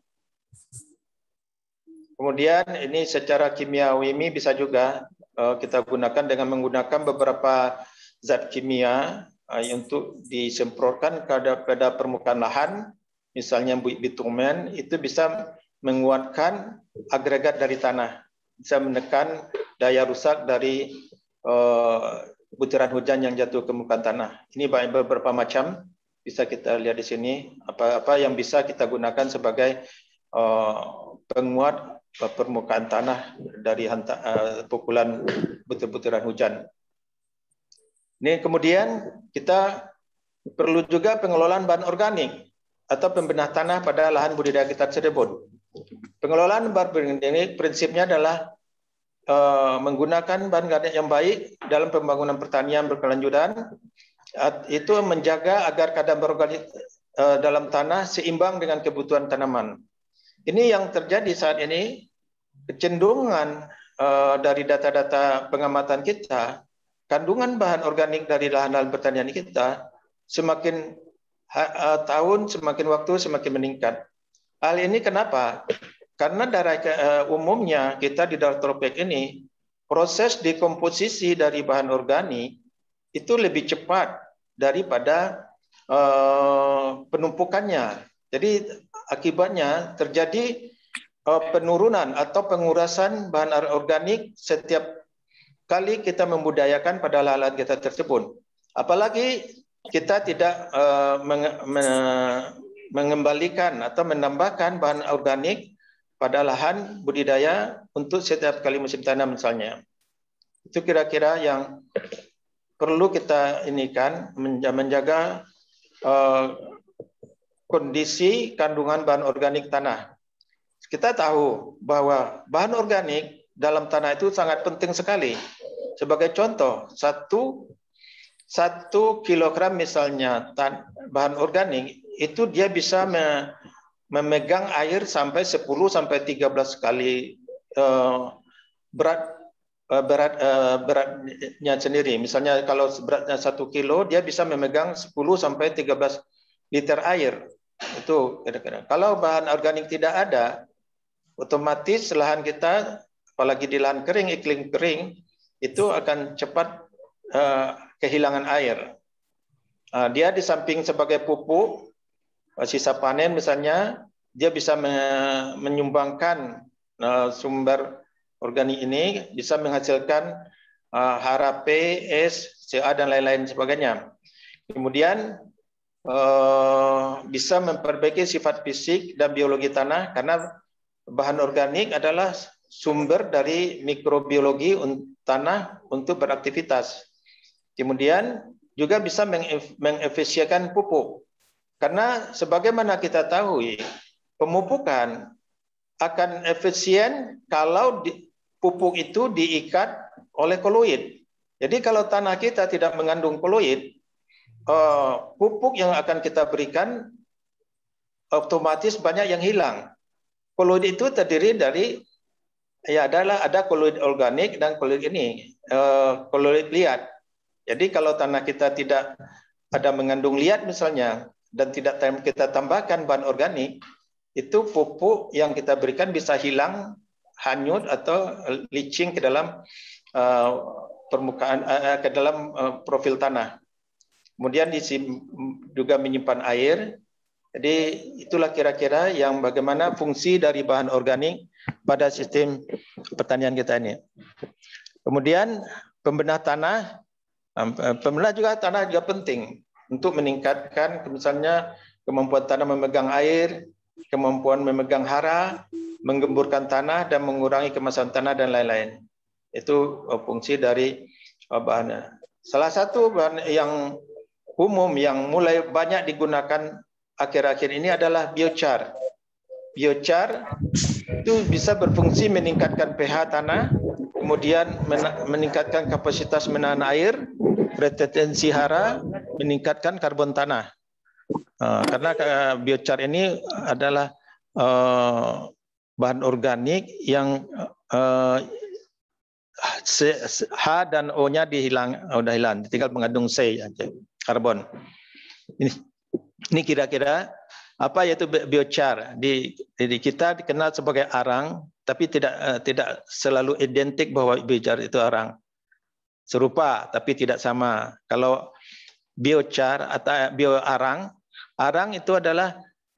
Kemudian ini secara kimiawi bisa juga kita gunakan dengan menggunakan beberapa zat kimia untuk disemprotkan pada permukaan lahan, misalnya bitumen, itu bisa menguatkan agregat dari tanah, bisa menekan daya rusak dari butiran hujan yang jatuh ke muka tanah. Ini beberapa macam, bisa kita lihat di sini apa yang bisa kita gunakan sebagai penguat permukaan tanah dari pukulan butir-butiran hujan. Ini kemudian kita perlu juga pengelolaan bahan organik atau pembenah tanah pada lahan budidaya kita tersebut. Pengelolaan bahan organik prinsipnya adalah menggunakan bahan organik yang baik dalam pembangunan pertanian berkelanjutan, itu menjaga agar kadar organik dalam tanah seimbang dengan kebutuhan tanaman. Ini yang terjadi saat ini, kecenderungan dari data-data pengamatan kita, kandungan bahan organik dari lahan-lahan pertanian kita semakin tahun, semakin waktu semakin meningkat. Hal ini kenapa? Karena umumnya kita di daerah tropik ini, proses dekomposisi dari bahan organik itu lebih cepat daripada penumpukannya. Jadi akibatnya terjadi penurunan atau pengurasan bahan organik setiap kali kita membudayakan pada lahan kita tersebut. Apalagi kita tidak mengembalikan atau menambahkan bahan organik pada lahan budidaya untuk setiap kali musim tanam misalnya. Itu kira-kira yang perlu kita menjaga kondisi kandungan bahan organik tanah. Kita tahu bahwa bahan organik dalam tanah itu sangat penting sekali. Sebagai contoh, 1 kilogram misalnya bahan organik itu dia bisa memegang air sampai 10 sampai 13 kali beratnya sendiri. Misalnya kalau beratnya 1 kilo, dia bisa memegang 10 sampai 13 liter air. Itu kira-kira. Kalau bahan organik tidak ada, otomatis lahan kita, apalagi di lahan kering, iklim kering, itu akan cepat kehilangan air. Dia di samping sebagai pupuk, sisa panen misalnya, dia bisa menyumbangkan sumber organik ini, bisa menghasilkan HRP, S, CA, dan lain-lain sebagainya. Kemudian bisa memperbaiki sifat fisik dan biologi tanah, karena bahan organik adalah sumber dari mikrobiologi tanah untuk beraktivitas. Kemudian juga bisa mengefisienkan pupuk. Karena sebagaimana kita tahu, pemupukan akan efisien kalau pupuk itu diikat oleh koloid. Jadi kalau tanah kita tidak mengandung koloid, pupuk yang akan kita berikan otomatis banyak yang hilang. Koloid itu terdiri dari ada koloid organik dan koloid koloid liat. Jadi kalau tanah kita tidak ada mengandung liat misalnya, dan tidak kita tambahkan bahan organik, itu pupuk yang kita berikan bisa hilang, hanyut atau leaching ke dalam permukaan, ke dalam profil tanah. Kemudian juga menyimpan air. Jadi itulah kira-kira yang bagaimana fungsi dari bahan organik pada sistem pertanian kita ini. Kemudian pembenah tanah, pembenah juga tanah juga penting untuk meningkatkan misalnya kemampuan tanah memegang air, kemampuan memegang hara, menggemburkan tanah dan mengurangi kemasan tanah dan lain-lain. Itu fungsi dari bahannya. Salah satu bahan yang umum yang mulai banyak digunakan akhir-akhir ini adalah biochar. Biochar itu bisa berfungsi meningkatkan pH tanah, kemudian meningkatkan kapasitas menahan air, retensi hara, meningkatkan karbon tanah. Karena biochar ini adalah bahan organik yang H dan O-nya udah hilang, tinggal mengandung C aja, karbon. Ini kira-kira apa yaitu biochar. Di kita dikenal sebagai arang, tapi tidak selalu identik bahwa biochar itu arang. Serupa tapi tidak sama. Kalau biochar atau bioarang, arang itu adalah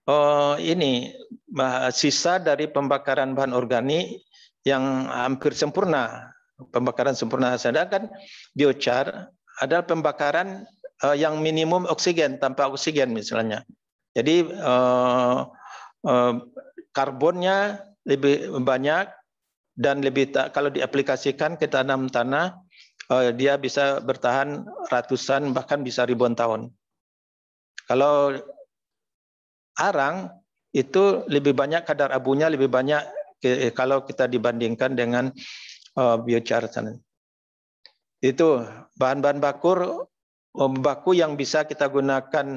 sisa dari pembakaran bahan organik yang hampir sempurna, pembakaran sempurna. Sedangkan biochar adalah pembakaran yang minimum oksigen, tanpa oksigen misalnya. Jadi karbonnya lebih banyak dan kalau diaplikasikan ke tanah, dia bisa bertahan ratusan bahkan bisa ribuan tahun. Kalau arang itu lebih banyak kadar abunya, lebih banyak kalau kita dibandingkan dengan biochar. Itu bahan-bahan baku yang bisa kita gunakan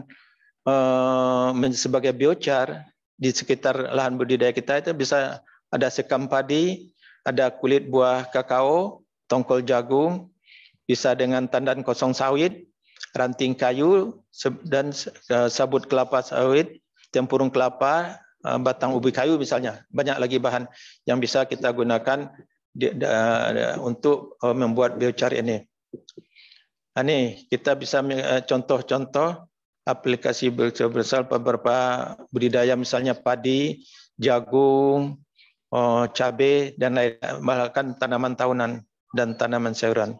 sebagai biochar di sekitar lahan budidaya kita. Itu bisa ada sekam padi, ada kulit buah kakao, tongkol jagung, bisa dengan tandan kosong sawit, ranting kayu, dan sabut kelapa sawit, tempurung kelapa, batang ubi kayu misalnya. Banyak lagi bahan yang bisa kita gunakan untuk membuat biochar ini. Ini kita bisa contoh-contoh aplikasi besar beberapa budidaya misalnya padi, jagung, cabai, dan lain, bahkan tanaman tahunan dan tanaman sayuran.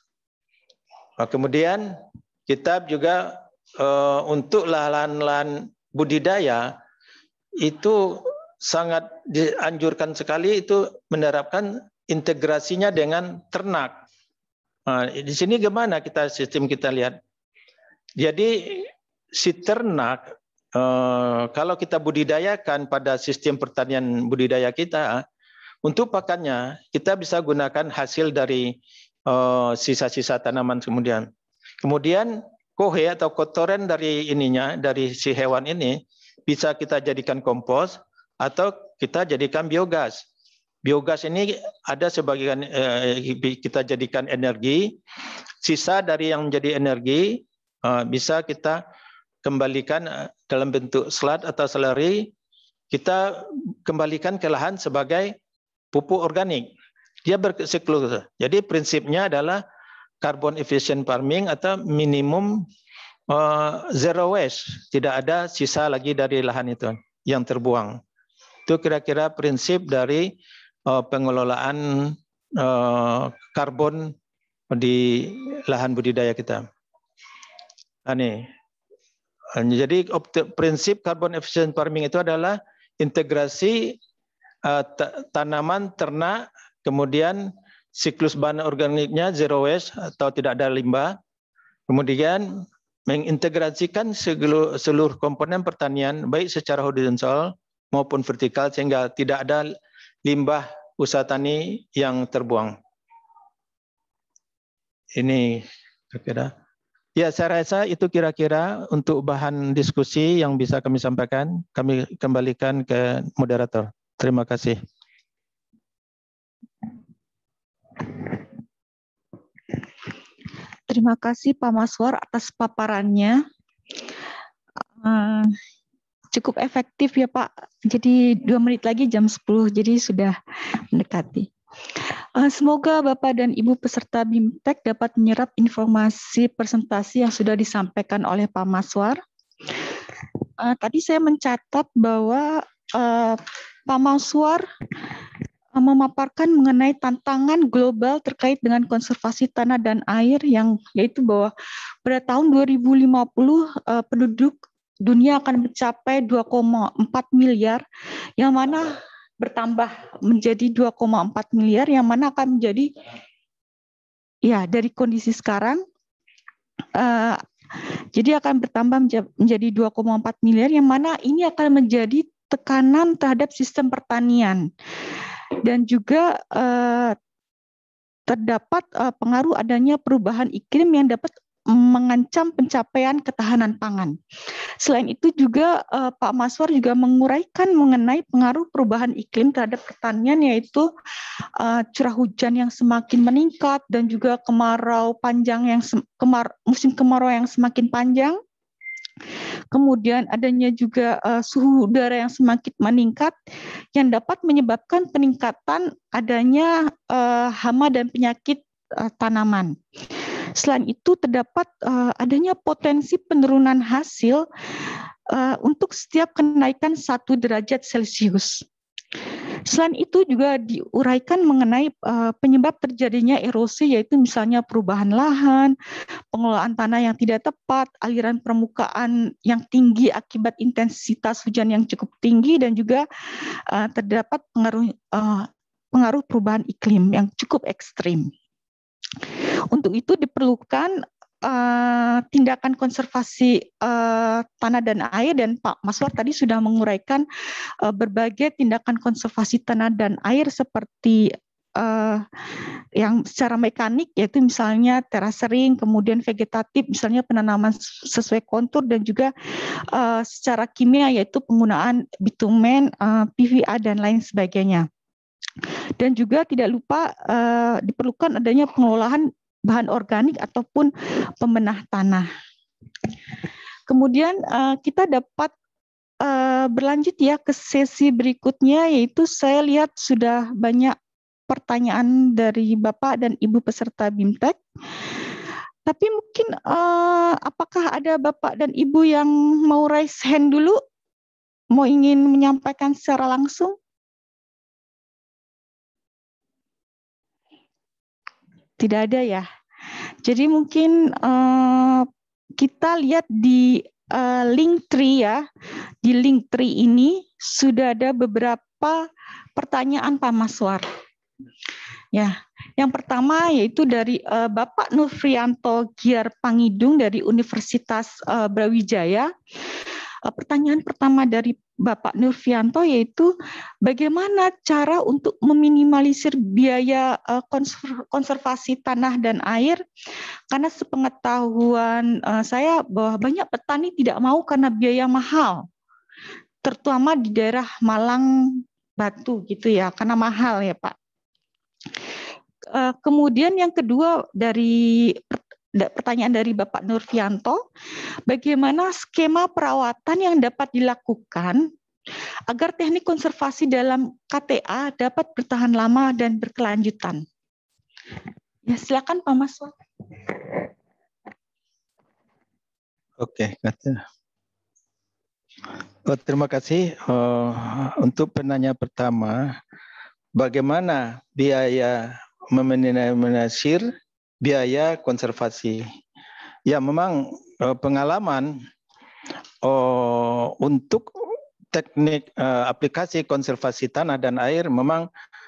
Kemudian kita juga untuk lahan-lahan budidaya itu sangat dianjurkan sekali itu menerapkan integrasinya dengan ternak. Di sini gimana sistem kita lihat? Jadi si ternak kalau kita budidayakan pada sistem pertanian budidaya kita, untuk pakannya kita bisa gunakan hasil dari sisa-sisa tanaman kemudian. Kemudian kohe atau kotoran dari si hewan ini bisa kita jadikan kompos atau kita jadikan biogas. Biogas ini ada sebagian kita jadikan energi, sisa dari yang menjadi energi bisa kita kembalikan dalam bentuk selat atau selari, kita kembalikan ke lahan sebagai pupuk organik. Dia bersiklus. Jadi prinsipnya adalah carbon efficient farming atau minimum zero waste. Tidak ada sisa lagi dari lahan itu yang terbuang. Itu kira-kira prinsip dari pengelolaan karbon di lahan budidaya kita. Jadi prinsip carbon efficient farming itu adalah integrasi tanaman ternak, kemudian siklus bahan organiknya zero waste atau tidak ada limbah, kemudian mengintegrasikan seluruh komponen pertanian baik secara horizontal maupun vertikal sehingga tidak ada limbah usaha tani yang terbuang. Ini kira-kira. Ya, saya rasa itu kira-kira untuk bahan diskusi yang bisa kami sampaikan. Kami kembalikan ke moderator. Terima kasih. Terima kasih Pak Maswar atas paparannya. Cukup efektif ya Pak. Jadi 2 menit lagi jam 10, jadi sudah mendekati. Semoga Bapak dan Ibu peserta BIMTEK dapat menyerap informasi presentasi yang sudah disampaikan oleh Pak Maswar. Tadi saya mencatat bahwa Pak Maswar memaparkan mengenai tantangan global terkait dengan konservasi tanah dan air, yang yaitu bahwa pada tahun 2050 penduduk dunia akan mencapai 2,4 miliar, yang mana bertambah menjadi 2,4 miliar, yang mana akan menjadi, ya dari kondisi sekarang, jadi akan bertambah menjadi 2,4 miliar, yang mana ini akan menjadi tekanan terhadap sistem pertanian. Dan juga terdapat pengaruh adanya perubahan iklim yang dapat mengancam pencapaian ketahanan pangan. Selain itu juga Pak Maswar juga menguraikan mengenai pengaruh perubahan iklim terhadap pertanian, yaitu curah hujan yang semakin meningkat dan juga kemarau panjang yang musim kemarau yang semakin panjang. Kemudian adanya juga suhu udara yang semakin meningkat yang dapat menyebabkan peningkatan adanya hama dan penyakit tanaman. Selain itu terdapat adanya potensi penurunan hasil untuk setiap kenaikan 1 derajat Celcius. Selain itu juga diuraikan mengenai penyebab terjadinya erosi, yaitu misalnya perubahan lahan, pengelolaan tanah yang tidak tepat, aliran permukaan yang tinggi akibat intensitas hujan yang cukup tinggi, dan juga terdapat pengaruh perubahan iklim yang cukup ekstrim. Untuk itu diperlukan tindakan konservasi tanah dan air, dan Pak Maswar tadi sudah menguraikan berbagai tindakan konservasi tanah dan air seperti yang secara mekanik, yaitu misalnya terasering, kemudian vegetatif, misalnya penanaman sesuai kontur, dan juga secara kimia, yaitu penggunaan bitumen, PVA, dan lain sebagainya. Dan juga tidak lupa diperlukan adanya pengelolaan bahan organik ataupun pembenah tanah. Kemudian kita dapat berlanjut ya ke sesi berikutnya, yaitu saya lihat sudah banyak pertanyaan dari Bapak dan Ibu peserta BIMTEK. Tapi mungkin apakah ada Bapak dan Ibu yang mau raise hand dulu? Mau ingin menyampaikan secara langsung? Tidak ada ya. Jadi mungkin kita lihat di Linktree ya. Di Linktree ini sudah ada beberapa pertanyaan Pak Maswar. Ya, yang pertama yaitu dari Bapak Nurfrianto Giar Pangidung dari Universitas Brawijaya. Pertanyaan pertama dari Bapak Nurfianto yaitu bagaimana cara untuk meminimalisir biaya konservasi tanah dan air, karena sepengetahuan saya bahwa banyak petani tidak mau karena biaya mahal, terutama di daerah Malang, Batu gitu ya, karena mahal ya Pak. Kemudian yang kedua dari pertanyaan dari Bapak Nurfianto, bagaimana skema perawatan yang dapat dilakukan agar teknik konservasi dalam KTA dapat bertahan lama dan berkelanjutan? Ya, silakan Pak Maswar. Oke, terima kasih. Untuk penanya pertama, bagaimana biaya meminimalisir biaya konservasi? Ya, memang pengalaman untuk teknik aplikasi konservasi tanah dan air memang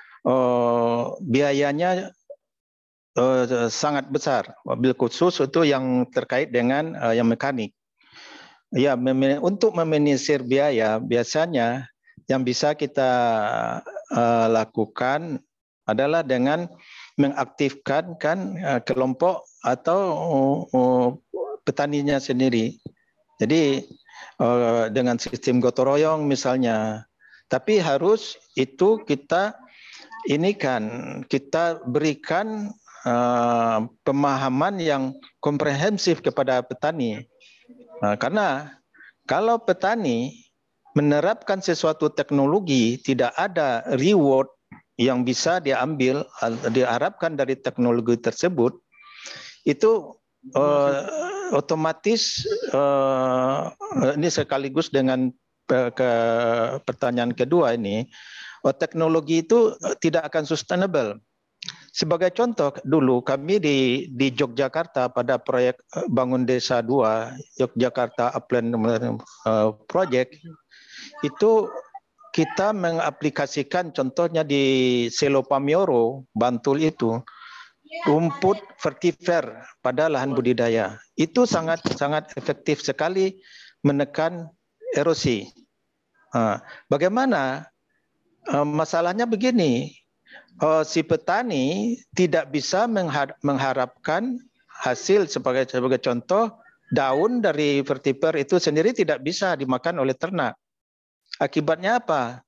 biayanya sangat besar, mobil khusus itu yang terkait dengan yang mekanik. Ya, untuk meminimalisir biaya biasanya yang bisa kita lakukan adalah dengan mengaktifkan kelompok atau petaninya sendiri. Jadi dengan sistem gotong royong misalnya. Tapi harus itu kita berikan pemahaman yang komprehensif kepada petani. Karena kalau petani menerapkan sesuatu teknologi, tidak ada reward yang bisa diambil, diharapkan dari teknologi tersebut, itu otomatis ini sekaligus dengan ke pertanyaan kedua ini, teknologi itu tidak akan sustainable. Sebagai contoh, dulu kami di Yogyakarta pada proyek Bangun Desa 2, Yogyakarta Upland Project, itu kita mengaplikasikan contohnya di Selo Pamioro, Bantul itu, rumput vertiver pada lahan budidaya. Itu sangat efektif sekali menekan erosi. Bagaimana? Masalahnya begini, si petani tidak bisa mengharapkan hasil sebagai contoh, daun dari vertiver itu sendiri tidak bisa dimakan oleh ternak. Akibatnya apa?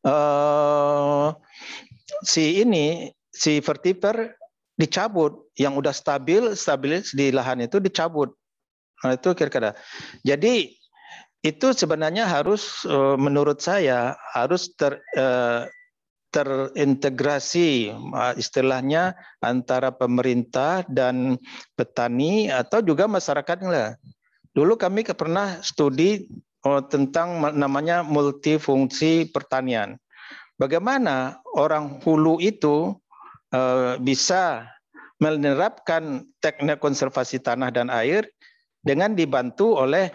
Si vertiver dicabut, yang udah stabil di lahan itu dicabut. Nah, itu kira-kira. Jadi itu sebenarnya harus, menurut saya harus terintegrasi istilahnya antara pemerintah dan petani atau juga masyarakatnya. Dulu kami pernah studi tentang namanya multifungsi pertanian. Bagaimana orang hulu itu bisa menerapkan teknik konservasi tanah dan air dengan dibantu oleh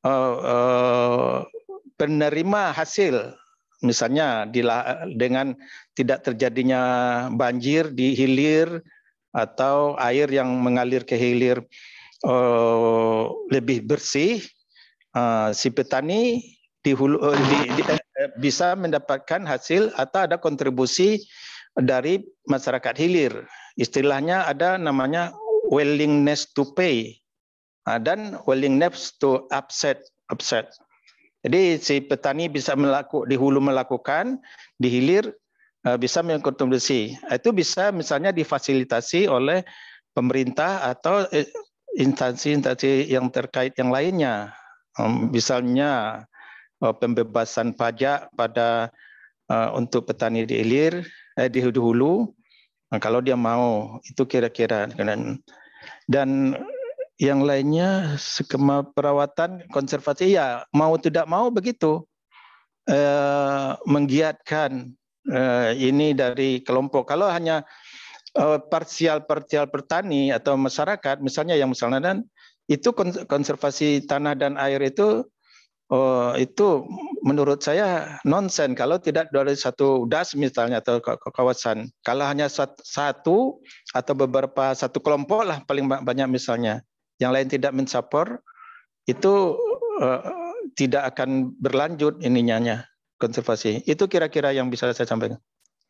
penerima hasil. Misalnya dengan tidak terjadinya banjir di hilir atau air yang mengalir ke hilir lebih bersih, si petani di hulu bisa mendapatkan hasil atau ada kontribusi dari masyarakat hilir. Istilahnya ada namanya willingness to pay dan willingness to upset. Jadi si petani bisa di hulu melakukan, di hilir bisa mengkontribusi. Itu bisa misalnya difasilitasi oleh pemerintah atau instansi-instansi yang terkait yang lainnya. Misalnya pembebasan pajak pada untuk petani di hilir, di hulu, kalau dia mau, itu kira-kira. Dan yang lainnya skema perawatan konservasi, ya mau tidak mau begitu, menggiatkan ini dari kelompok. Kalau hanya parsial petani atau masyarakat, misalnya itu konservasi tanah dan air itu menurut saya nonsen kalau tidak dari satu das misalnya atau kawasan. Kalau hanya satu atau satu kelompok lah paling banyak misalnya, yang lain tidak mensupport, itu tidak akan berlanjut ininya konservasi. Itu kira-kira yang bisa saya sampaikan.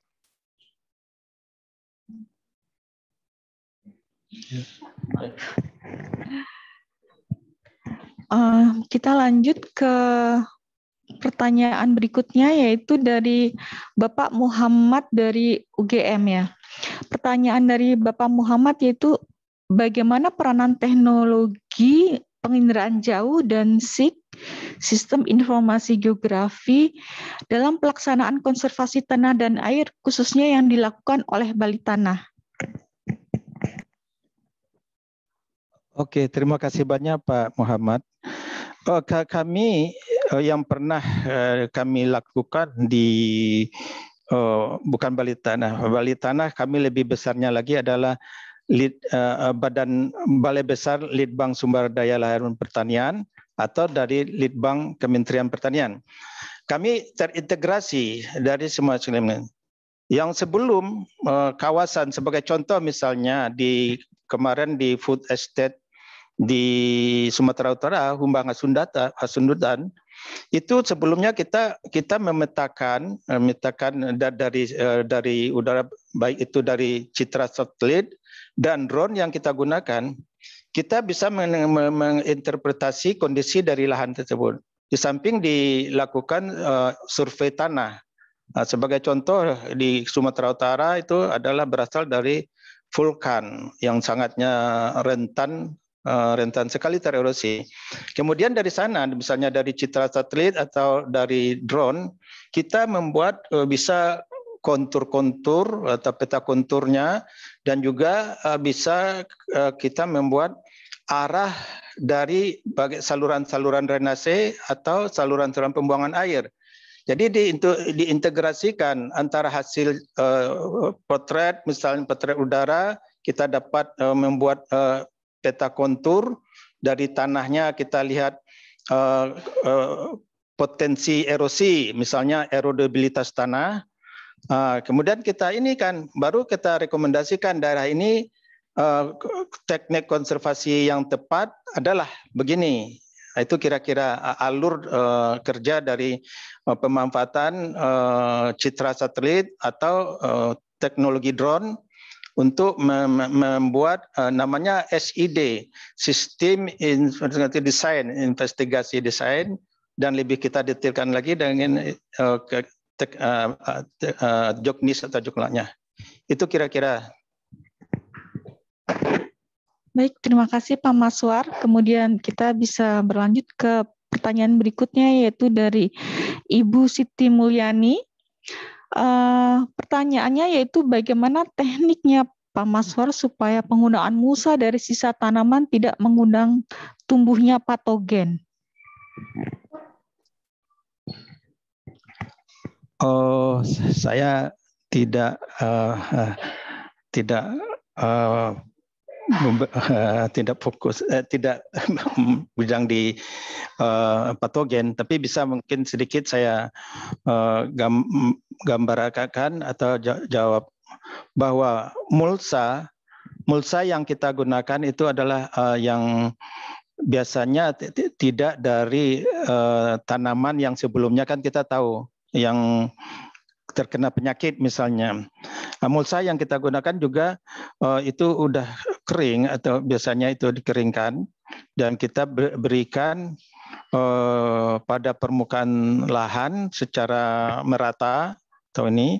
Kita lanjut ke pertanyaan berikutnya, yaitu dari Bapak Muhammad dari UGM ya. Pertanyaan dari Bapak Muhammad yaitu bagaimana peranan teknologi penginderaan jauh dan SIG, Sistem Informasi Geografi, dalam pelaksanaan konservasi tanah dan air khususnya yang dilakukan oleh Bali Tanah. Oke, terima kasih banyak Pak Muhammad. Kami yang pernah kami lakukan di bukan Bali Tanah. Bali Tanah kami lebih besarnya lagi adalah Balai Besar Litbang Sumber Daya Lahan Pertanian atau dari Litbang Kementerian Pertanian. Kami terintegrasi dari semua elemen. Yang sebelum kawasan, sebagai contoh misalnya kemarin di Food Estate di Sumatera Utara, Humbang Hasundutan, itu sebelumnya kita memetakan dari udara, baik itu dari citra satelit dan drone yang kita gunakan, kita bisa menginterpretasi kondisi dari lahan tersebut. Di samping dilakukan survei tanah. Sebagai contoh di Sumatera Utara itu adalah berasal dari vulkan yang sangatnya rentan sekali tererosi. Kemudian dari sana, misalnya dari citra satelit atau dari drone, kita membuat bisa kontur-kontur atau peta konturnya, dan juga bisa kita membuat arah dari saluran-saluran drainase atau saluran-saluran pembuangan air. Jadi diintegrasikan antara hasil potret, misalnya potret udara, kita dapat membuat peta kontur dari tanahnya, kita lihat potensi erosi, misalnya erodabilitas tanah. Kemudian kita ini kan baru kita rekomendasikan daerah ini teknik konservasi yang tepat adalah begini. Itu kira-kira alur kerja dari pemanfaatan citra satelit atau teknologi drone untuk membuat namanya SID, Sistem Investigasi Desain, dan lebih kita detailkan lagi dengan joknis atau joklatnya. Itu kira-kira. Baik, terima kasih Pak Maswar. Kemudian kita bisa berlanjut ke pertanyaan berikutnya, yaitu dari Ibu Siti Mulyani. Pertanyaannya yaitu bagaimana tekniknya Pak Maswar supaya penggunaan musa dari sisa tanaman tidak mengundang tumbuhnya patogen? Oh, saya tidak fokus, tidak bidang di patogen, tapi bisa mungkin sedikit saya gambarkan atau jawab bahwa mulsa yang kita gunakan itu adalah yang biasanya tidak dari tanaman yang sebelumnya, kan kita tahu yang terkena penyakit misalnya. Mulsa yang kita gunakan juga itu udah kering atau biasanya itu dikeringkan dan kita berikan pada permukaan lahan secara merata atau ini,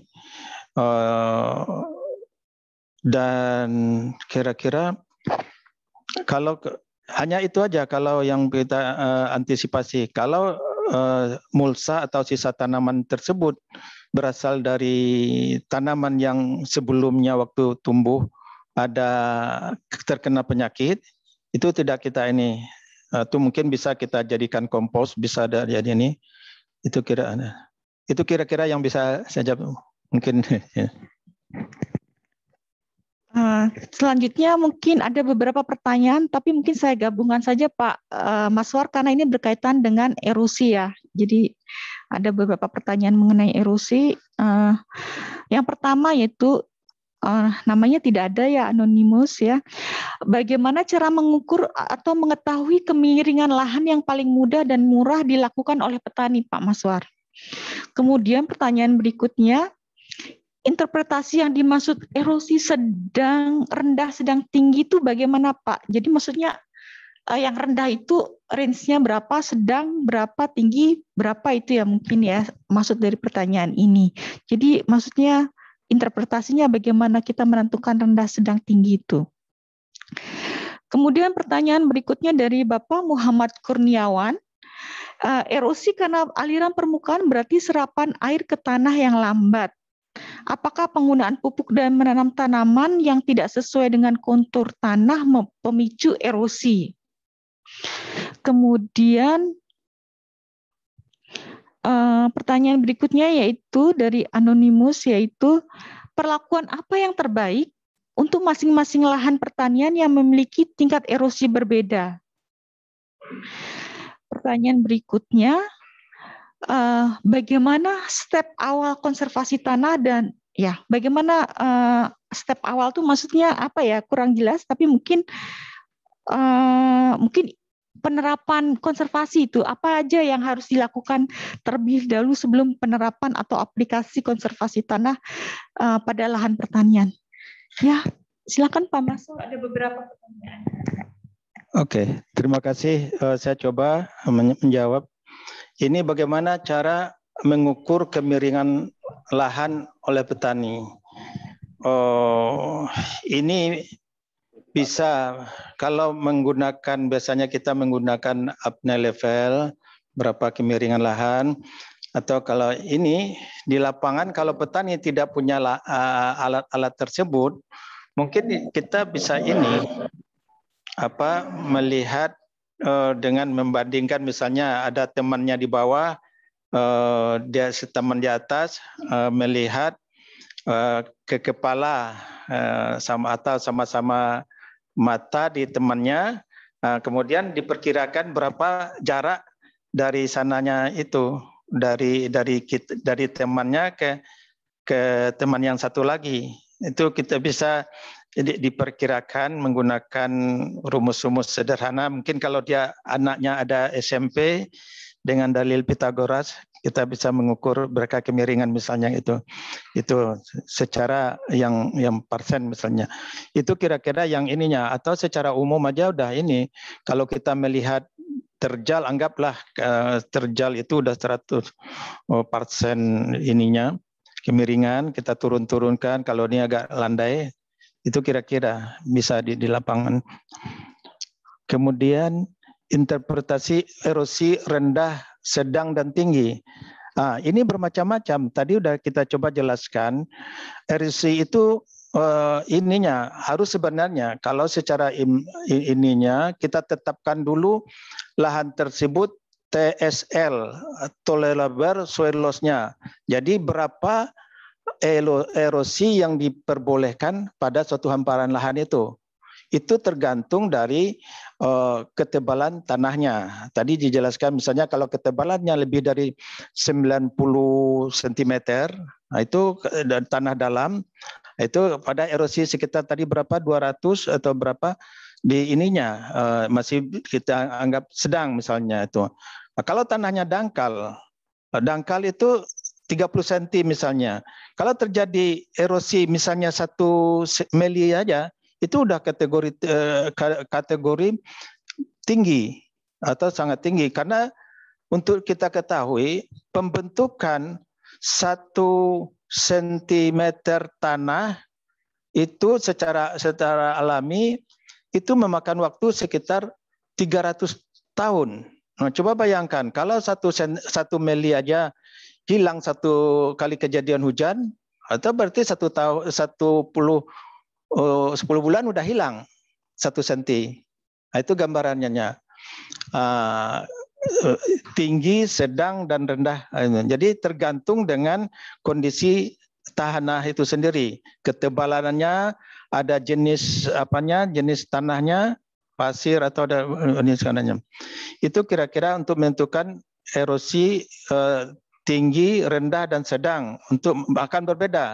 dan kira-kira kalau hanya itu aja kalau yang kita antisipasi. Kalau mulsa atau sisa tanaman tersebut berasal dari tanaman yang sebelumnya waktu tumbuh ada terkena penyakit, itu tidak kita ini, itu mungkin bisa kita jadikan kompos, bisa ada jadi ini. Itu kira-kira yang bisa saya jawab mungkin. Ya. Selanjutnya mungkin ada beberapa pertanyaan, tapi mungkin saya gabungkan saja Pak Maswar karena ini berkaitan dengan erosi ya. Jadi ada beberapa pertanyaan mengenai erosi. Yang pertama yaitu namanya tidak ada ya, anonimus ya. Bagaimana cara mengukur atau mengetahui kemiringan lahan yang paling mudah dan murah dilakukan oleh petani Pak Maswar? Kemudian pertanyaan berikutnya, interpretasi yang dimaksud erosi sedang, rendah, sedang tinggi itu bagaimana Pak? Jadi maksudnya yang rendah itu range-nya berapa, sedang berapa, tinggi berapa, itu ya mungkin ya maksud dari pertanyaan ini. Jadi maksudnya interpretasinya bagaimana kita menentukan rendah, sedang, tinggi itu. Kemudian pertanyaan berikutnya dari Bapak Muhammad Kurniawan. Erosi karena aliran permukaan berarti serapan air ke tanah yang lambat. Apakah penggunaan pupuk dan menanam tanaman yang tidak sesuai dengan kontur tanah pemicu erosi? Kemudian pertanyaan berikutnya yaitu dari anonimus, yaitu perlakuan apa yang terbaik untuk masing-masing lahan pertanian yang memiliki tingkat erosi berbeda? Pertanyaan berikutnya, bagaimana step awal konservasi tanah dan ya bagaimana step awal itu maksudnya apa ya, kurang jelas, tapi mungkin penerapan konservasi itu apa aja yang harus dilakukan terlebih dahulu sebelum penerapan atau aplikasi konservasi tanah pada lahan pertanian. Ya, silakan Pak Maswar, ada beberapa pertanyaan. Oke, terima kasih. Saya coba menjawab. Ini bagaimana cara mengukur kemiringan lahan oleh petani. ini bisa kalau menggunakan, biasanya kita menggunakan apnea level, berapa kemiringan lahan, atau kalau ini di lapangan kalau petani tidak punya alat-alat tersebut, mungkin kita bisa ini melihat dengan membandingkan, misalnya ada temannya di bawah, dia teman di atas, melihat ke kepala atau sama-sama mata di temannya, kemudian diperkirakan berapa jarak dari sananya itu, dari temannya ke teman yang satu lagi. Itu kita bisa diperkirakan menggunakan rumus-rumus sederhana. Mungkin kalau dia anaknya ada SMP, dengan dalil Pitagoras kita bisa mengukur berapa kemiringan misalnya itu secara yang persen misalnya. Itu kira-kira yang ininya, atau secara umum aja udah ini. Kalau kita melihat terjal, anggaplah terjal itu udah 100% ininya kemiringan, kita turunkan. Kalau ini agak landai, itu kira-kira bisa di lapangan. Kemudian interpretasi erosi rendah, sedang, dan tinggi. Ini bermacam-macam. Tadi udah kita coba jelaskan. Erosi itu ininya harus sebenarnya kalau secara ininya kita tetapkan dulu lahan tersebut TSL, tolerable soil loss-nya. Jadi berapa erosi yang diperbolehkan pada suatu hamparan lahan itu. Itu tergantung dari ketebalan tanahnya. Tadi dijelaskan misalnya kalau ketebalannya lebih dari 90 cm, itu tanah dalam, itu pada erosi sekitar tadi berapa, 200 atau berapa di ininya, masih kita anggap sedang misalnya itu. Nah, kalau tanahnya dangkal itu 30 cm misalnya. Kalau terjadi erosi misalnya 1 mili aja, itu udah kategori tinggi atau sangat tinggi, karena untuk kita ketahui pembentukan 1 cm tanah itu secara alami itu memakan waktu sekitar 300 tahun. Nah, coba bayangkan kalau 1 mili aja hilang 1 kali kejadian hujan, atau berarti 10 bulan udah hilang 1 senti. Nah, itu gambarannya. Tinggi, sedang, dan rendah. Jadi tergantung dengan kondisi tanah itu sendiri. Ketebalannya, ada jenis jenis tanahnya, pasir atau ada jenis tanahnya. Itu kira-kira untuk menentukan erosi tinggi, rendah, dan sedang. Untuk akan berbeda.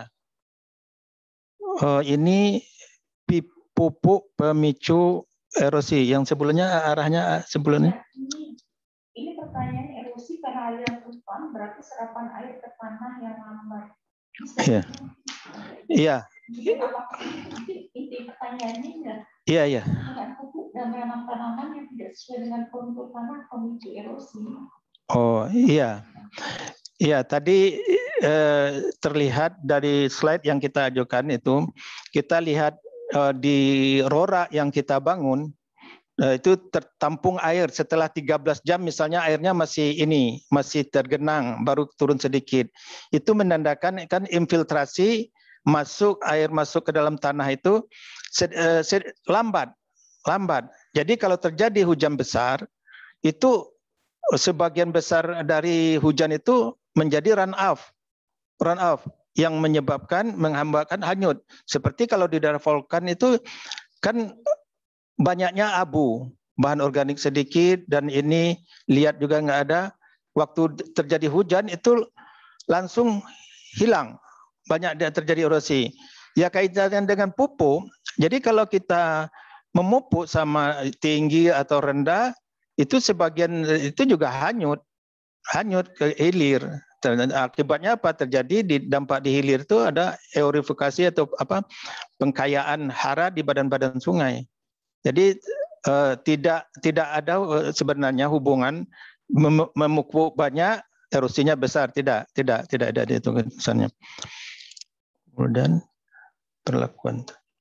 Ini pupuk pemicu erosi. Yang sebelumnya arahnya sebelumnya. Ini pertanyaan erosi karena aliran tumpang, berarti serapan air ke tanah yang lambat. Iya. Iya. Inti pertanyaannya enggak? Iya. Dengan pupuk dan tanaman yang tidak sesuai dengan kontur tanah pemicu erosi. Oh iya. Iya, tadi terlihat dari slide yang kita ajukan itu, kita lihat di RORA yang kita bangun, itu tertampung air setelah 13 jam misalnya airnya masih tergenang, baru turun sedikit. Itu menandakan kan infiltrasi air masuk ke dalam tanah itu lambat. Jadi kalau terjadi hujan besar, itu sebagian besar dari hujan itu menjadi run off yang menghambakan hanyut. Seperti kalau di daerah volkan itu kan banyaknya abu, bahan organik sedikit, dan ini lihat juga nggak ada. Waktu terjadi hujan itu langsung hilang, banyak terjadi erosi. Ya kaitannya dengan pupuk. Jadi kalau kita memupuk sama tinggi atau rendah, itu sebagian itu juga hanyut ke hilir. Akibatnya apa? Terjadi dampak di hilir itu ada eurifikasi atau pengkayaan hara di badan-badan sungai. Jadi tidak ada sebenarnya hubungan memupuk banyak erosinya besar, tidak ada itu kesannya. Kemudian perlakuan.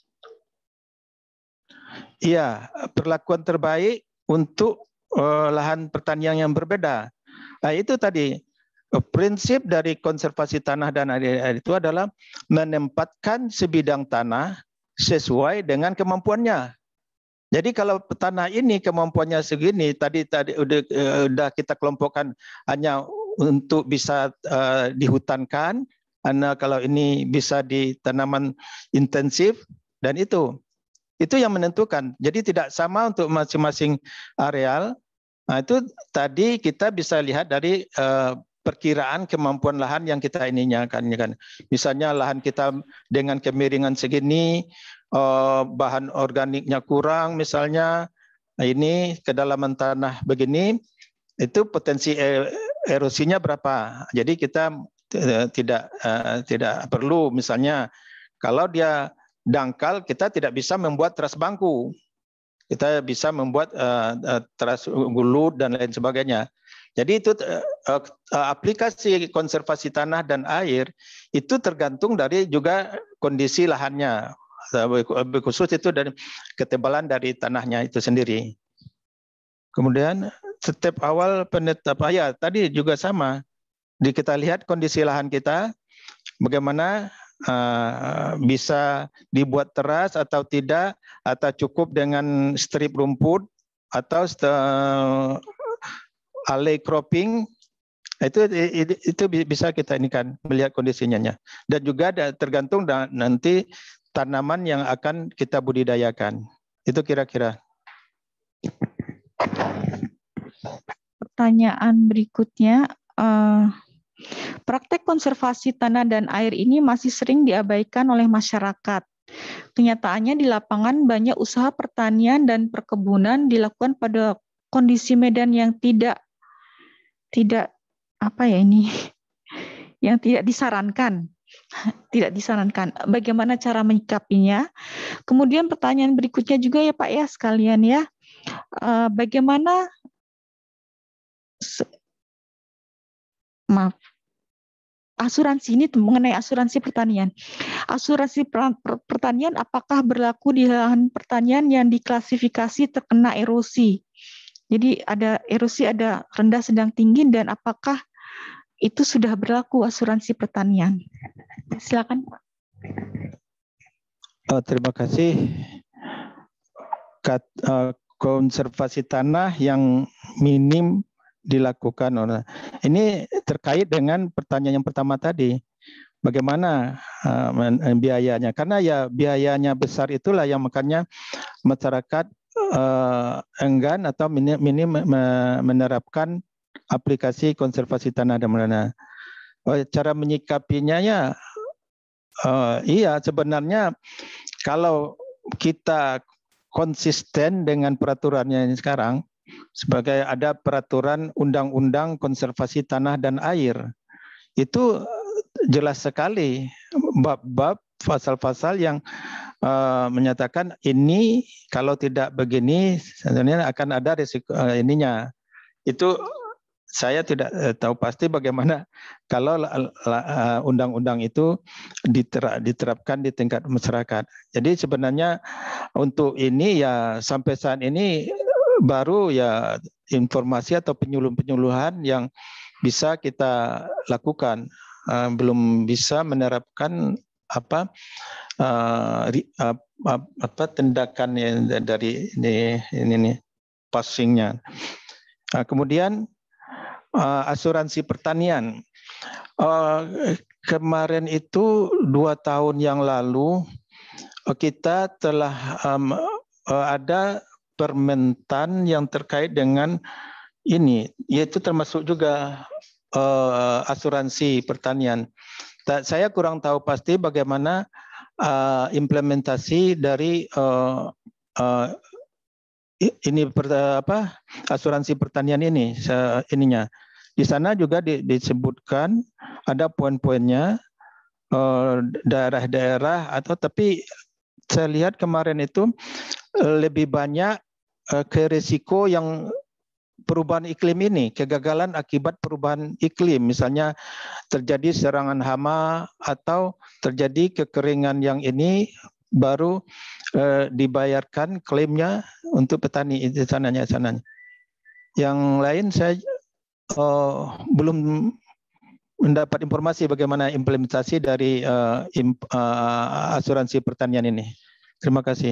Iya, perlakuan terbaik untuk lahan pertanian yang berbeda. Nah, itu tadi prinsip dari konservasi tanah dan air itu adalah menempatkan sebidang tanah sesuai dengan kemampuannya. Jadi kalau tanah ini kemampuannya segini, tadi udah kita kelompokkan hanya untuk bisa dihutankan, kalau ini bisa di tanaman intensif, dan itu yang menentukan. Jadi tidak sama untuk masing-masing areal. Nah, itu tadi kita bisa lihat dari perkiraan kemampuan lahan yang kita ininya kan. Misalnya lahan kita dengan kemiringan segini, bahan organiknya kurang misalnya, ini kedalaman tanah begini, itu potensi erosinya berapa. Jadi kita tidak perlu, misalnya kalau dia dangkal, kita tidak bisa membuat teras bangku, kita bisa membuat teras gulut dan lain sebagainya. Jadi itu aplikasi konservasi tanah dan air itu tergantung dari juga kondisi lahannya, khusus itu dari ketebalan dari tanahnya itu sendiri. Kemudian step awal penetapan, ya tadi juga sama, kita lihat kondisi lahan kita, bagaimana bisa dibuat teras atau tidak, atau cukup dengan strip rumput atau alley cropping, itu bisa kita ini kan melihat kondisinya, dan juga tergantung nanti tanaman yang akan kita budidayakan. Itu kira-kira. Pertanyaan berikutnya, praktek konservasi tanah dan air ini masih sering diabaikan oleh masyarakat. Kenyataannya di lapangan banyak usaha pertanian dan perkebunan dilakukan pada kondisi medan yang tidak yang tidak disarankan. Tidak disarankan. Bagaimana cara menyikapinya? Kemudian pertanyaan berikutnya juga ya Pak ya sekalian ya. Bagaimana asuransi ini mengenai asuransi pertanian. Asuransi pertanian apakah berlaku di lahan pertanian yang diklasifikasi terkena erosi? Jadi ada erosi, ada rendah, sedang, tinggi, dan apakah itu sudah berlaku asuransi pertanian? Silakan Pak. Terima kasih. Konservasi tanah yang minim dilakukan. Ini terkait dengan pertanyaan yang pertama tadi. Bagaimana biayanya? Karena ya biayanya besar, itulah yang makanya masyarakat enggan atau minim menerapkan aplikasi konservasi tanah dan tanah. Cara menyikapinya ya, iya sebenarnya kalau kita konsisten dengan peraturannya ini sekarang, sebagai ada peraturan undang-undang konservasi tanah dan air, itu jelas sekali bab-bab pasal-pasal yang menyatakan ini kalau tidak begini sebenarnya akan ada risiko ininya. Itu saya tidak tahu pasti bagaimana kalau undang-undang itu diterapkan di tingkat masyarakat. Jadi sebenarnya untuk ini ya sampai saat ini baru ya informasi atau penyuluhan yang bisa kita lakukan, belum bisa menerapkan tindakan dari ini passingnya. Kemudian asuransi pertanian, kemarin itu 2 tahun yang lalu kita telah ada permentan yang terkait dengan ini, yaitu termasuk juga asuransi pertanian. Saya kurang tahu pasti bagaimana implementasi dari asuransi pertanian ininya. Di sana juga disebutkan ada poin-poinnya, daerah-daerah tapi saya lihat kemarin itu lebih banyak ke risiko yang perubahan iklim ini, kegagalan akibat perubahan iklim, misalnya terjadi serangan hama atau terjadi kekeringan yang ini baru dibayarkan klaimnya untuk petani itu sananya. Yang lain saya belum mendapat informasi bagaimana implementasi dari asuransi pertanian ini. Terima kasih.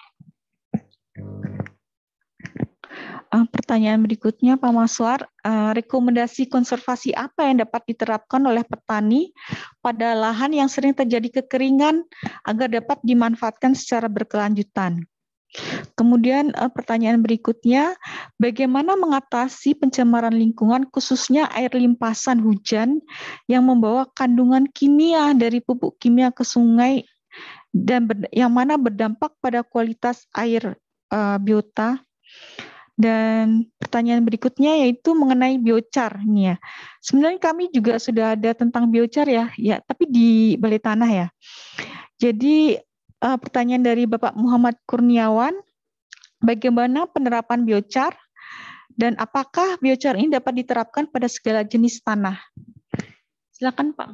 Pertanyaan berikutnya, Pak Maswar, rekomendasi konservasi apa yang dapat diterapkan oleh petani pada lahan yang sering terjadi kekeringan agar dapat dimanfaatkan secara berkelanjutan? Kemudian pertanyaan berikutnya, bagaimana mengatasi pencemaran lingkungan khususnya air limpasan hujan yang membawa kandungan kimia dari pupuk kimia ke sungai dan yang mana berdampak pada kualitas air biota? Dan pertanyaan berikutnya yaitu mengenai biochar ini ya. Sebenarnya kami juga sudah ada tentang biochar ya, tapi di Balai Tanah ya. Jadi pertanyaan dari Bapak Muhammad Kurniawan, bagaimana penerapan biochar dan apakah biochar ini dapat diterapkan pada segala jenis tanah? Silakan Pak.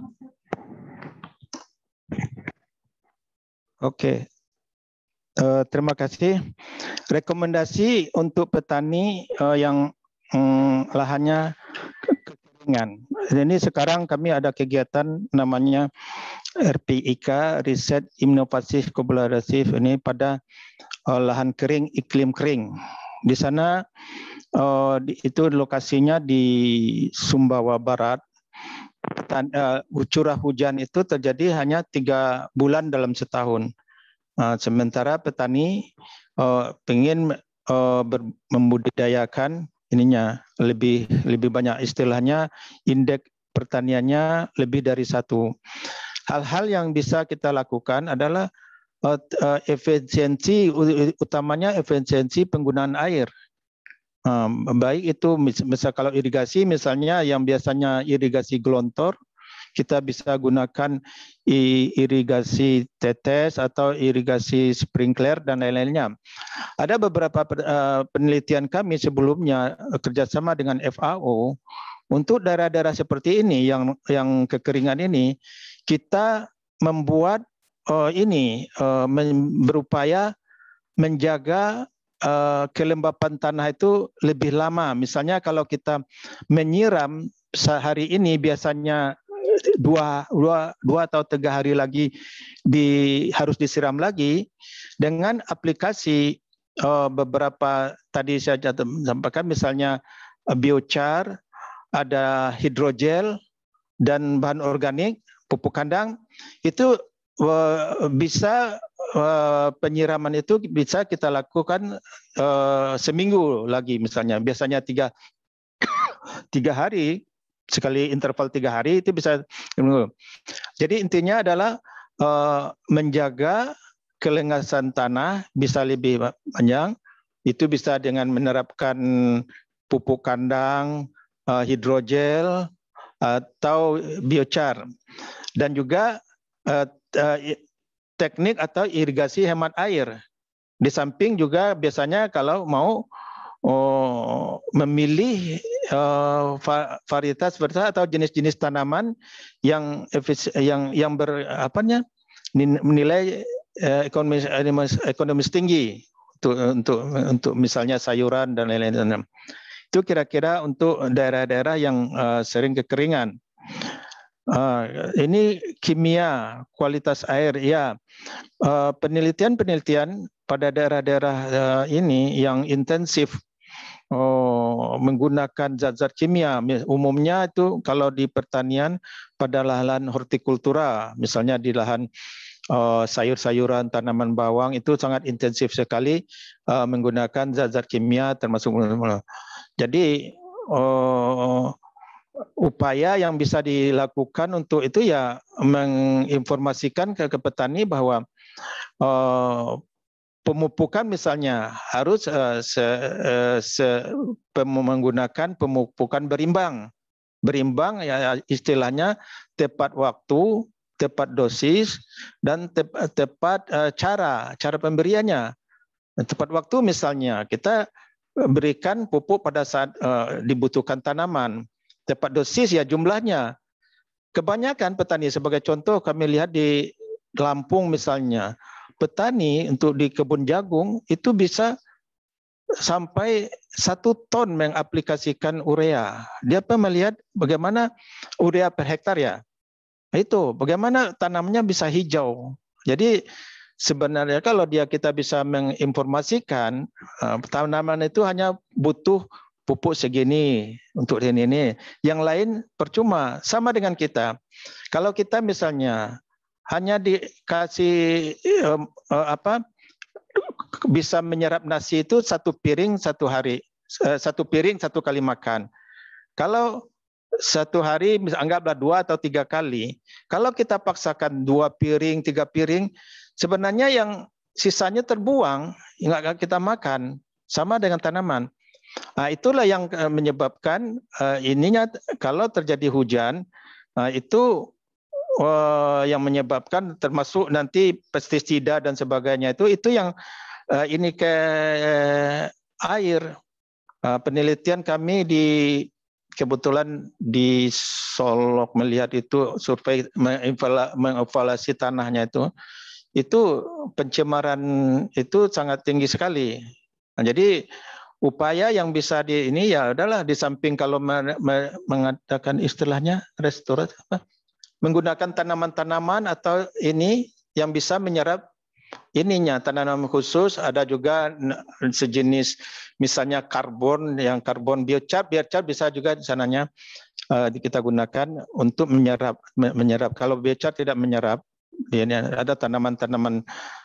Oke. Terima kasih. Rekomendasi untuk petani yang lahannya kekeringan. Ini sekarang kami ada kegiatan namanya RPIK, Riset Inovatif Kolaboratif, ini pada lahan kering, iklim kering. Di sana itu lokasinya di Sumbawa Barat. Curah hujan itu terjadi hanya 3 bulan dalam setahun. Sementara petani ingin membudidayakan ininya lebih banyak, istilahnya indeks pertaniannya lebih dari 1. Hal-hal yang bisa kita lakukan adalah efisiensi, utamanya efisiensi penggunaan air. Baik itu misal kalau irigasi, misalnya yang biasanya irigasi gelontor, kita bisa gunakan irigasi tetes atau irigasi sprinkler dan lain-lainnya. Ada beberapa penelitian kami sebelumnya kerjasama dengan FAO untuk daerah-daerah seperti ini yang kekeringan ini, kita membuat berupaya menjaga kelembapan tanah itu lebih lama. Misalnya kalau kita menyiram sehari ini biasanya 2 atau 3 hari lagi harus disiram lagi. Dengan aplikasi beberapa tadi saya sampaikan, misalnya biochar, ada hidrogel dan bahan organik, pupuk kandang, itu bisa penyiraman itu bisa kita lakukan seminggu lagi, misalnya biasanya 3 hari sekali, interval 3 hari itu bisa. Jadi intinya adalah menjaga kelengasan tanah bisa lebih panjang. Itu bisa dengan menerapkan pupuk kandang, hidrogel atau biochar, dan juga teknik atau irigasi hemat air. Di samping juga biasanya kalau mau memilih varietas atau jenis-jenis tanaman yang menilai ekonomis tinggi untuk misalnya sayuran dan lain-lain. Itu kira-kira untuk daerah-daerah yang sering kekeringan. Ini kimia, kualitas air, ya. Penelitian pada daerah-daerah ini yang intensif menggunakan zat-zat kimia, umumnya itu kalau di pertanian pada lahan hortikultura, misalnya di lahan sayur-sayuran, tanaman bawang, itu sangat intensif sekali menggunakan zat-zat kimia termasuk. Jadi upaya yang bisa dilakukan untuk itu ya menginformasikan ke petani bahwa pemupukan misalnya harus menggunakan pemupukan berimbang. Berimbang ya istilahnya tepat waktu, tepat dosis, dan tepat cara pemberiannya. Tepat waktu misalnya kita berikan pupuk pada saat dibutuhkan tanaman. Tepat dosis ya jumlahnya. Kebanyakan petani, sebagai contoh kami lihat di Lampung misalnya, petani untuk di kebun jagung itu bisa sampai 1 ton mengaplikasikan urea. Dia melihat bagaimana urea per hektar ya. Itu bagaimana tanamannya bisa hijau. Jadi sebenarnya kalau kita bisa menginformasikan tanaman itu hanya butuh pupuk segini untuk ini. Yang lain percuma. Sama dengan kita. Kalau kita misalnya hanya dikasih bisa menyerap nasi itu 1 piring 1 hari, 1 piring 1 kali makan. Kalau 1 hari anggaplah 2 atau 3 kali. Kalau kita paksakan 2 piring, 3 piring, sebenarnya yang sisanya terbuang, nggak kita makan. Sama dengan tanaman. Nah, itulah yang menyebabkan ininya kalau terjadi hujan itu yang menyebabkan termasuk nanti pestisida dan sebagainya itu yang ini ke air. Penelitian kami kebetulan di Solok melihat itu survei mengevaluasi tanahnya itu pencemaran itu sangat tinggi sekali. Nah, jadi upaya yang bisa ini ya adalah di samping kalau mengadakan istilahnya restorasi menggunakan tanaman-tanaman atau ini yang bisa menyerap ininya tanaman khusus, ada juga sejenis misalnya karbon yang karbon biochar bisa juga di sananya kita gunakan untuk menyerap. Kalau biochar tidak menyerap, ada tanaman-tanaman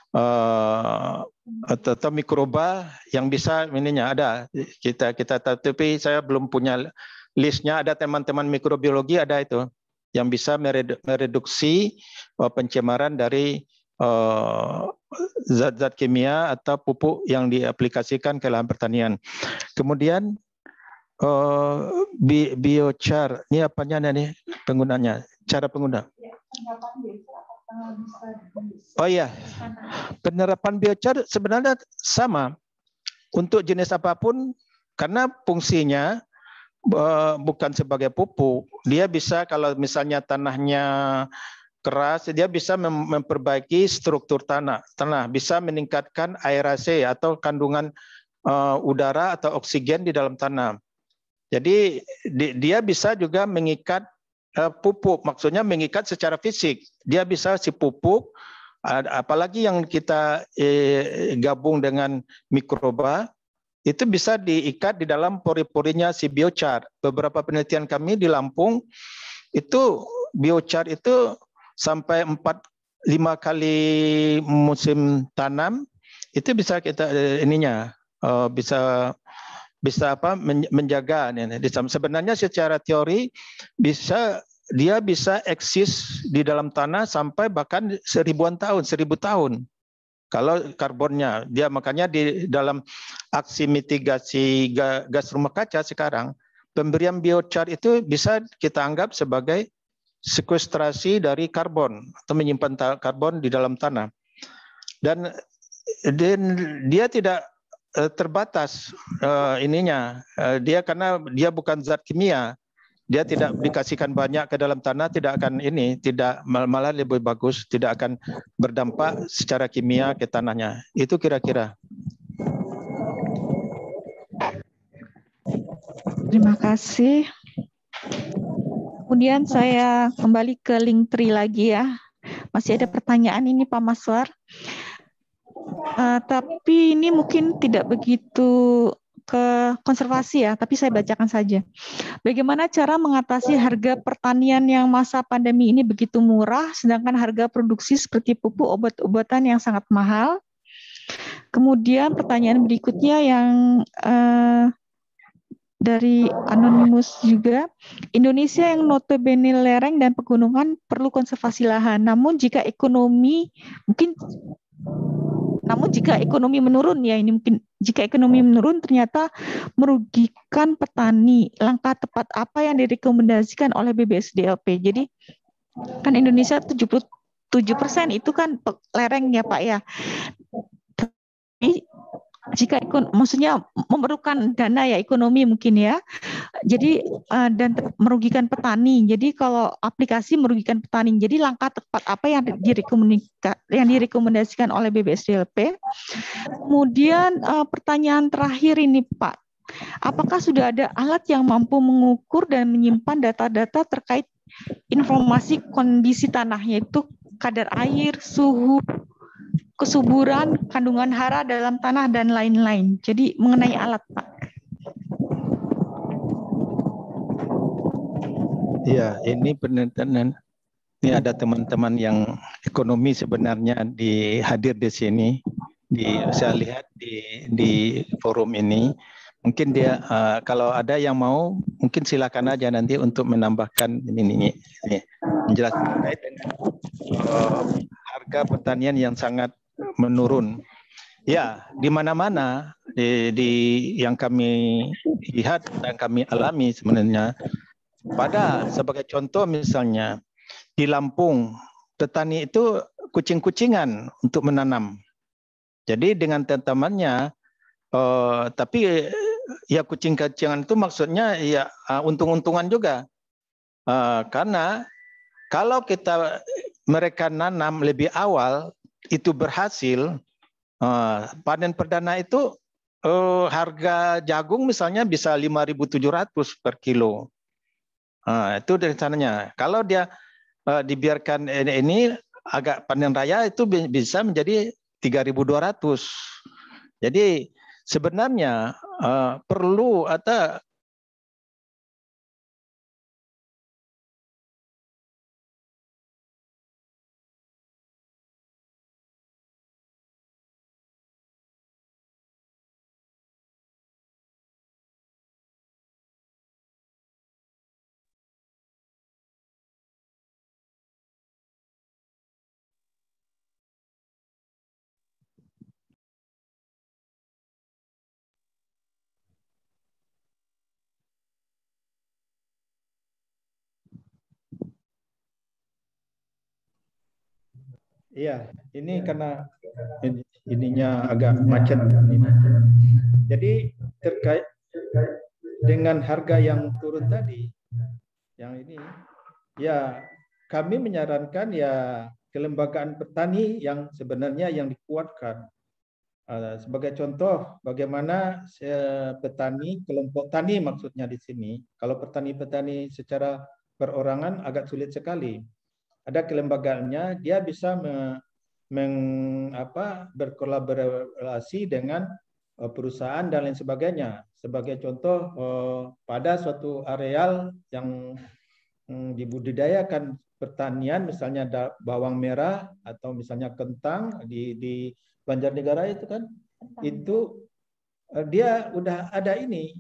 atau mikroba yang bisa ininya ada kita tapi saya belum punya listnya. Ada teman-teman mikrobiologi ada itu yang bisa mereduksi pencemaran dari zat-zat kimia atau pupuk yang diaplikasikan ke lahan pertanian. Kemudian biochar ini apanya nih penggunanya, cara pengguna. Oh iya, penerapan biochar sebenarnya sama untuk jenis apapun karena fungsinya bukan sebagai pupuk. Dia bisa kalau misalnya tanahnya keras, dia bisa memperbaiki struktur tanah, bisa meningkatkan aerasi atau kandungan udara atau oksigen di dalam tanah. Jadi dia bisa juga mengikat pupuk, maksudnya mengikat secara fisik. Dia bisa si pupuk, apalagi yang kita gabung dengan mikroba, itu bisa diikat di dalam pori-porinya si biochar. Beberapa penelitian kami di Lampung, itu biochar itu sampai 4-5 kali musim tanam, itu bisa kita bisa menjaga. Sebenarnya secara teori dia bisa eksis di dalam tanah sampai bahkan 1000 tahun. Kalau karbonnya, dia makanya di dalam aksi mitigasi gas rumah kaca sekarang, pemberian biochar itu bisa kita anggap sebagai sekuestrasi dari karbon atau menyimpan karbon di dalam tanah. Dan dia tidak terbatas dia karena dia bukan zat kimia. Dia tidak dikasihkan banyak ke dalam tanah, tidak malah lebih bagus, tidak akan berdampak secara kimia ke tanahnya. Itu kira-kira. Terima kasih. Kemudian saya kembali ke Linktree lagi ya. Masih ada pertanyaan ini Pak Maswar. Tapi ini mungkin tidak begitu ke konservasi ya, tapi saya bacakan saja. Bagaimana cara mengatasi harga pertanian yang masa pandemi ini begitu murah, sedangkan harga produksi seperti pupuk, obat-obatan yang sangat mahal? Kemudian pertanyaan berikutnya yang dari Anonymous juga, Indonesia yang notabene lereng dan pegunungan perlu konservasi lahan. Namun jika ekonomi menurun ya, ini mungkin jika ekonomi menurun ternyata merugikan petani. Langkah tepat apa yang direkomendasikan oleh BBSDLP? Jadi kan Indonesia 77% itu kan lereng ya Pak ya. Tapi jika maksudnya memerlukan dana ya ekonomi mungkin ya. Jadi dan merugikan petani. Jadi kalau aplikasi merugikan petani. Jadi langkah tepat apa yang direkomendasikan oleh BBSDLP. Kemudian pertanyaan terakhir ini Pak. Apakah sudah ada alat yang mampu mengukur dan menyimpan data-data terkait informasi kondisi tanah, yaitu kadar air, suhu, kesuburan, kandungan hara dalam tanah, dan lain-lain. Jadi mengenai alat, Pak. Ya, ini penelitian. Ini ada teman-teman yang ekonomi sebenarnya hadir di sini. Saya lihat di forum ini. Mungkin dia kalau ada yang mau, mungkin silakan aja nanti untuk menambahkan ini menjelaskan terkait dengan harga pertanian yang sangat menurun. Ya, di mana-mana yang kami lihat dan kami alami sebenarnya. Sebagai contoh misalnya di Lampung, petani itu kucing-kucingan untuk menanam. Jadi dengan tanamannya, tapi ya kucing-kucingan itu maksudnya ya untung-untungan juga. Karena kalau mereka nanam lebih awal itu berhasil, panen perdana itu harga jagung misalnya bisa 5.700 per kilo. Itu dari sananya. Kalau dia dibiarkan ini agak panen raya itu bisa menjadi 3.200. Jadi sebenarnya perlu atau iya, ini karena ininya agak macet. Jadi terkait dengan harga yang turun tadi, yang ini, ya kami menyarankan ya kelembagaan petani yang sebenarnya yang dikuatkan. Sebagai contoh, bagaimana petani, kelompok tani maksudnya di sini. Kalau petani-petani secara perorangan agak sulit sekali. Ada kelembagaannya, dia bisa berkolaborasi dengan perusahaan dan lain sebagainya. Sebagai contoh, pada suatu areal yang dibudidayakan pertanian, misalnya bawang merah atau misalnya kentang di Banjarnegara itu kan, itu dia udah ada ini.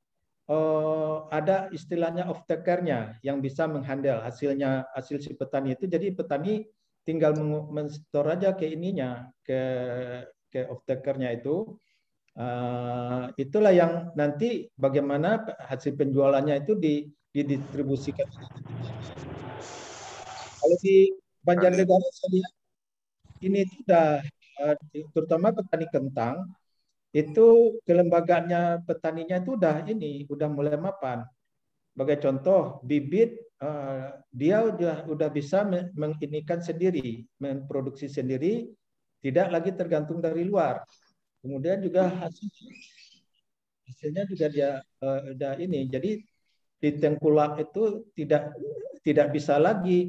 Ada istilahnya off taker-nya yang bisa menghandle hasil si petani itu. Jadi petani tinggal men-store aja ke ininya, ke off taker-nya itu. Itulah yang nanti bagaimana hasil penjualannya itu didistribusikan. Kalau di Banjarnegara saya lihat ini sudah terutama petani kentang, itu kelembagaannya petaninya itu udah mulai mapan. Sebagai contoh, bibit dia udah bisa menginikan sendiri, memproduksi sendiri, tidak lagi tergantung dari luar. Kemudian juga hasilnya juga dia udah ini. Jadi di tengkulak itu tidak bisa lagi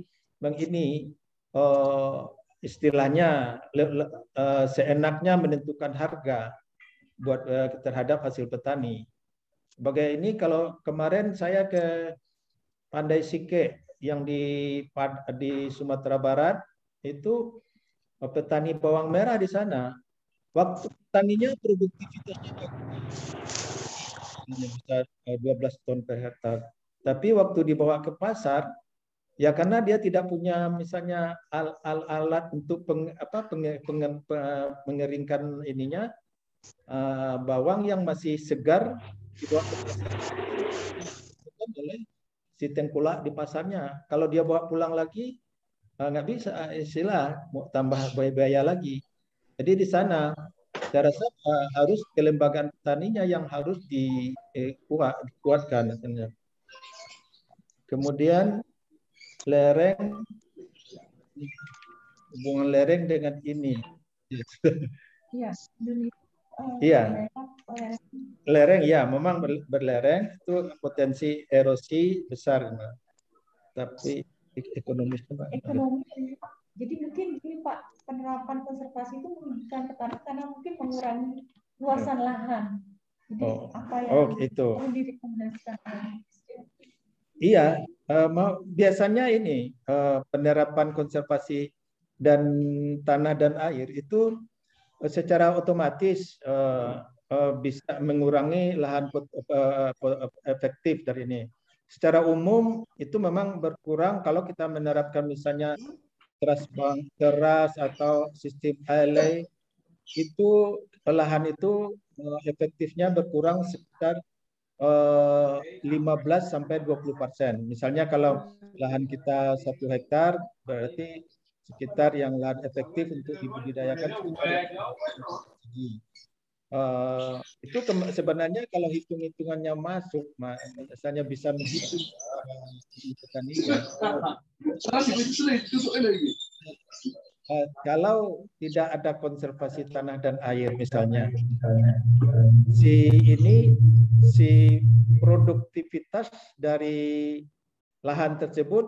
istilahnya seenaknya menentukan harga buat terhadap hasil petani. Sebagai ini, kalau kemarin saya ke Pandai Sike yang di Sumatera Barat, itu petani bawang merah di sana. Waktu petaninya produktivitasnya bisa 12 ton per hektar. Tapi waktu dibawa ke pasar, ya karena dia tidak punya misalnya alat untuk mengeringkan ininya, bawang yang masih segar dibawa ke pasar oleh si tengkulak di pasarnya. Kalau dia bawa pulang lagi nggak bisa, istilah mau tambah biaya lagi. Jadi di sana Saya rasa harus kelembagaan petaninya yang harus dikuatkan. Kemudian lereng, hubungan lereng dengan ini. Iya, Iya, lereng ya, memang berlereng itu potensi erosi besar, Mbak. Tapi ekonomisnya Pak. Ekonomi, Pak. Jadi mungkin ini Pak, penerapan konservasi itu merugikan petani karena mungkin mengurangi luasan lahan. Jadi apa yang itu perlu direkomendasikan? Iya, biasanya ini penerapan konservasi dan tanah dan air itu secara otomatis bisa mengurangi lahan efektif dari ini. Secara umum itu memang berkurang kalau kita menerapkan misalnya teras atau sistem ALA, itu lahan itu efektifnya berkurang sekitar 15 sampai 20%. Misalnya kalau lahan kita 1 hektar, berarti sekitar yang lahan efektif untuk dibudidayakan itu sebenarnya kalau hitung-hitungannya masuk, misalnya bisa menghitung kalau tidak ada konservasi tanah dan air misalnya, si produktivitas dari lahan tersebut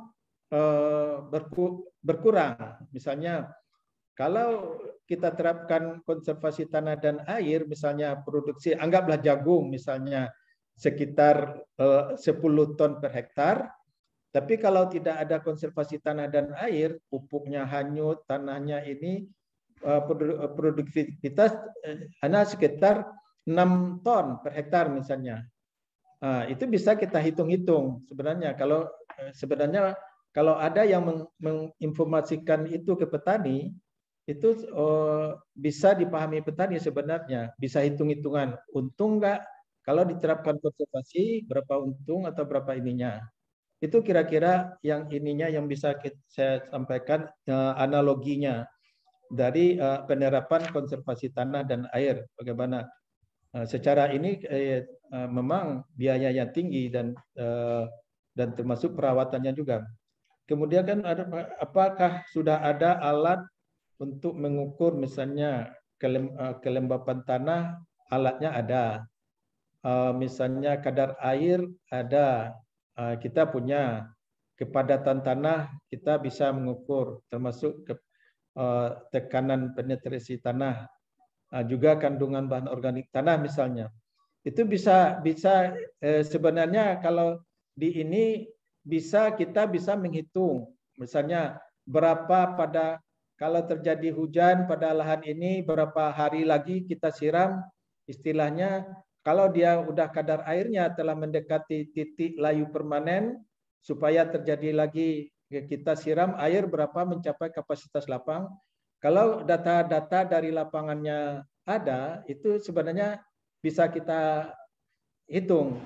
berkurang. Misalnya kalau kita terapkan konservasi tanah dan air, misalnya produksi, anggaplah jagung misalnya sekitar 10 ton per hektar, tapi kalau tidak ada konservasi tanah dan air, pupuknya hanyut, tanahnya ini produktivitas hanya sekitar 6 ton per hektar misalnya. Itu bisa kita hitung-hitung sebenarnya. Kalau ada yang menginformasikan itu ke petani, itu bisa dipahami petani sebenarnya, bisa hitung-hitungan untung nggak kalau diterapkan konservasi, berapa untung atau berapa ininya. Itu kira-kira yang ininya yang bisa saya sampaikan analoginya dari penerapan konservasi tanah dan air. Bagaimana secara ini memang biayanya tinggi dan termasuk perawatannya juga. Kemudian kan apakah sudah ada alat untuk mengukur misalnya kelembapan tanah? Alatnya ada. Misalnya kadar air ada. Kita punya kepadatan tanah, kita bisa mengukur termasuk tekanan penetrasi tanah, juga kandungan bahan organik tanah misalnya. Itu bisa sebenarnya kalau di ini kita bisa menghitung misalnya berapa kalau terjadi hujan pada lahan ini, berapa hari lagi kita siram, istilahnya kalau dia udah kadar airnya telah mendekati titik layu permanen, supaya terjadi lagi kita siram air berapa mencapai kapasitas lapang. Kalau data-data dari lapangannya ada, itu sebenarnya bisa kita hitung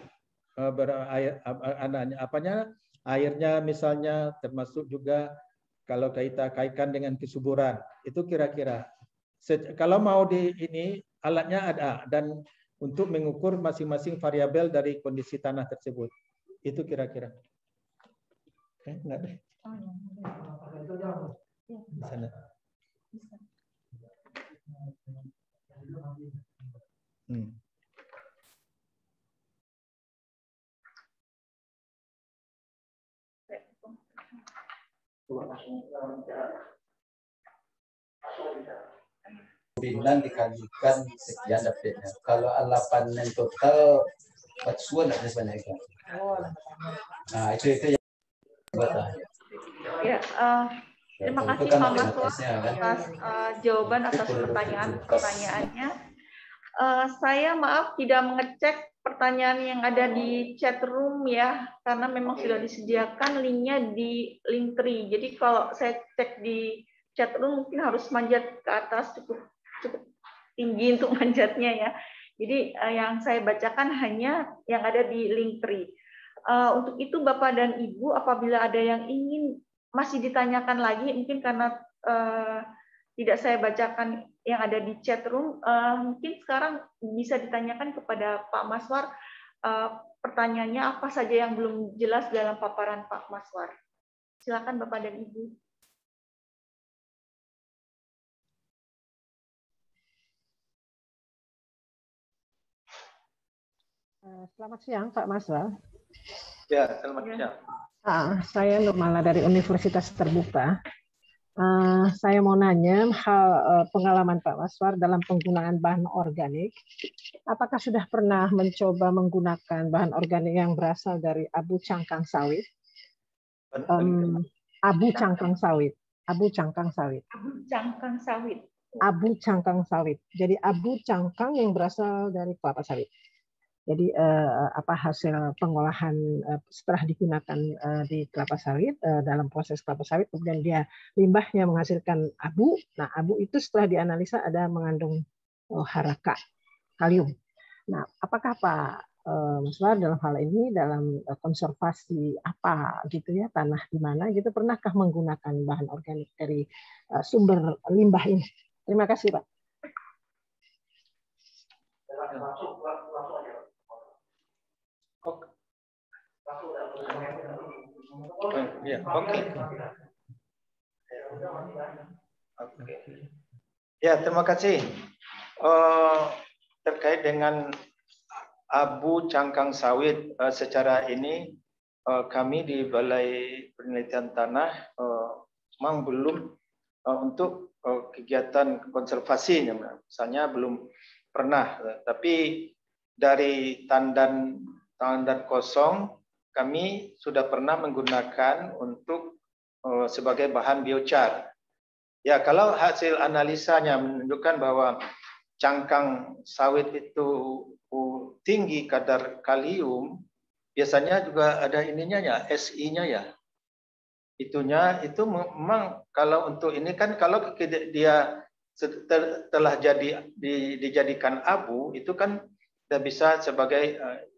airnya misalnya, termasuk juga kalau kita kaitkan dengan kesuburan. Itu kira-kira. Kalau mau ini alatnya ada, dan untuk mengukur masing-masing variabel dari kondisi tanah tersebut. Itu kira-kira. Enggak deh. Di sana. Bilang dikalikan sekian dapatnya. Kalau panen total 4 ada sebenarnya. Nah, itu yang ya. Terima kasih Pak Maswa atas jawaban atas pertanyaannya. Saya maaf tidak mengecek pertanyaan yang ada di chat room ya, karena memang sudah disediakan linknya di Linktree. Jadi kalau saya cek di chat room mungkin harus manjat ke atas cukup tinggi untuk manjatnya ya. Jadi yang saya bacakan hanya yang ada di Linktree. Untuk itu Bapak dan Ibu, apabila ada yang ingin masih ditanyakan lagi, mungkin karena tidak saya bacakan yang ada di chat room. Mungkin sekarang bisa ditanyakan kepada Pak Maswar pertanyaannya apa saja yang belum jelas dalam paparan Pak Maswar. Silakan Bapak dan Ibu. Selamat siang Pak Maswar. Ya, selamat siang. Saya Nurmala dari Universitas Terbuka. Saya mau nanya hal pengalaman Pak Maswar dalam penggunaan bahan organik. Apakah sudah pernah mencoba menggunakan bahan organik yang berasal dari abu cangkang sawit? Abu cangkang sawit. Abu cangkang sawit. Abu cangkang sawit. Abu cangkang sawit. Jadi abu cangkang yang berasal dari kelapa sawit. Jadi hasil pengolahan setelah digunakan di kelapa sawit dalam proses kelapa sawit, kemudian dia limbahnya menghasilkan abu. Nah, abu itu setelah dianalisa ada mengandung haraka, kalium. Nah, apakah Pak Maswar dalam hal ini dalam konservasi apa gitu ya, tanah di mana gitu, pernahkah menggunakan bahan organik dari sumber limbah ini? Terima kasih Pak. Ya, terima kasih. Terkait dengan abu cangkang sawit, secara ini kami di Balai Penelitian Tanah memang belum untuk kegiatan konservasinya, misalnya belum pernah. Tapi dari tandan kosong kami sudah pernah menggunakan untuk sebagai bahan biochar. Ya, kalau hasil analisanya menunjukkan bahwa cangkang sawit itu tinggi kadar kalium, biasanya juga ada ininya ya, SI-nya ya. Itu memang kalau untuk ini kan kalau dia telah dijadikan abu, itu kan sudah bisa sebagai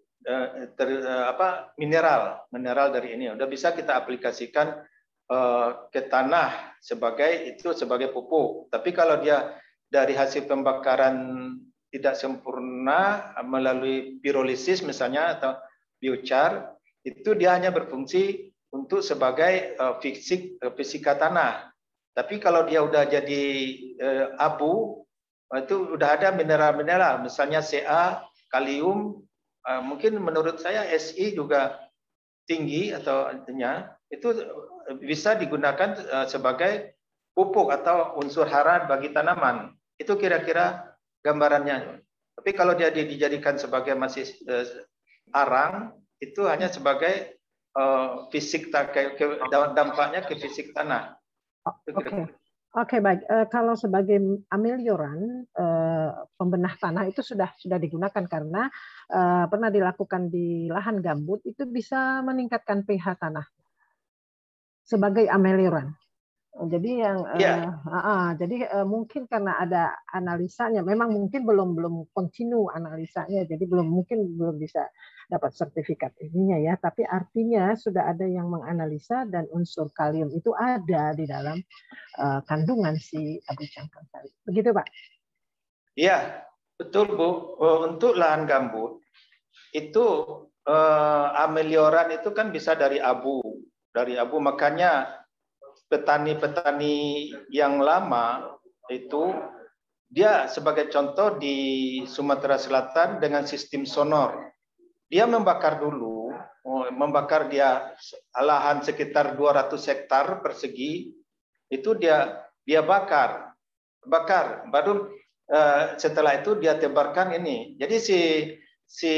mineral dari ini udah bisa kita aplikasikan ke tanah sebagai pupuk. Tapi kalau dia dari hasil pembakaran tidak sempurna melalui pirolisis misalnya atau biochar, itu dia hanya berfungsi untuk sebagai fisika tanah. Tapi kalau dia udah jadi abu, itu udah ada mineral-mineral, misalnya Ca, kalium. Mungkin menurut saya Si juga tinggi atau artinya itu bisa digunakan sebagai pupuk atau unsur hara bagi tanaman. Itu kira-kira gambarannya. Tapi kalau dia dijadikan sebagai masih arang, itu hanya sebagai fisik dampaknya ke fisik tanah. Oke, baik. Kalau sebagai amelioran pembenah tanah itu sudah digunakan karena pernah dilakukan di lahan gambut, itu bisa meningkatkan pH tanah sebagai amelioran. Jadi mungkin karena ada analisanya, memang mungkin belum kontinu analisanya, jadi belum bisa dapat sertifikat ininya ya. Tapi artinya sudah ada yang menganalisa dan unsur kalium itu ada di dalam kandungan si abu cangkang sawit. Begitu Pak? Iya, betul Bu. Untuk lahan gambut itu amelioran itu kan bisa dari abu. Makanya petani-petani yang lama itu dia sebagai contoh di Sumatera Selatan dengan sistem sonor. Dia membakar dulu, dia lahan sekitar 200 hektar persegi, itu dia bakar. Baru setelah itu dia tebarkan ini. Jadi si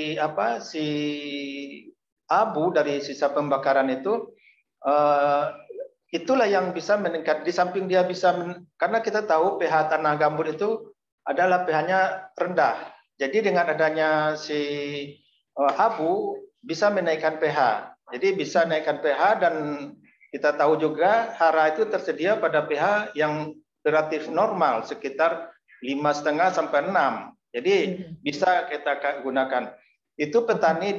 abu dari sisa pembakaran itu itulah yang bisa meningkat. Di samping dia bisa karena kita tahu pH tanah gambut itu adalah pH-nya rendah. Jadi dengan adanya si abu bisa menaikkan pH. Jadi bisa naikkan pH, dan kita tahu juga hara itu tersedia pada pH yang relatif normal sekitar 5,5 sampai 6. Jadi bisa kita gunakan. Itu petani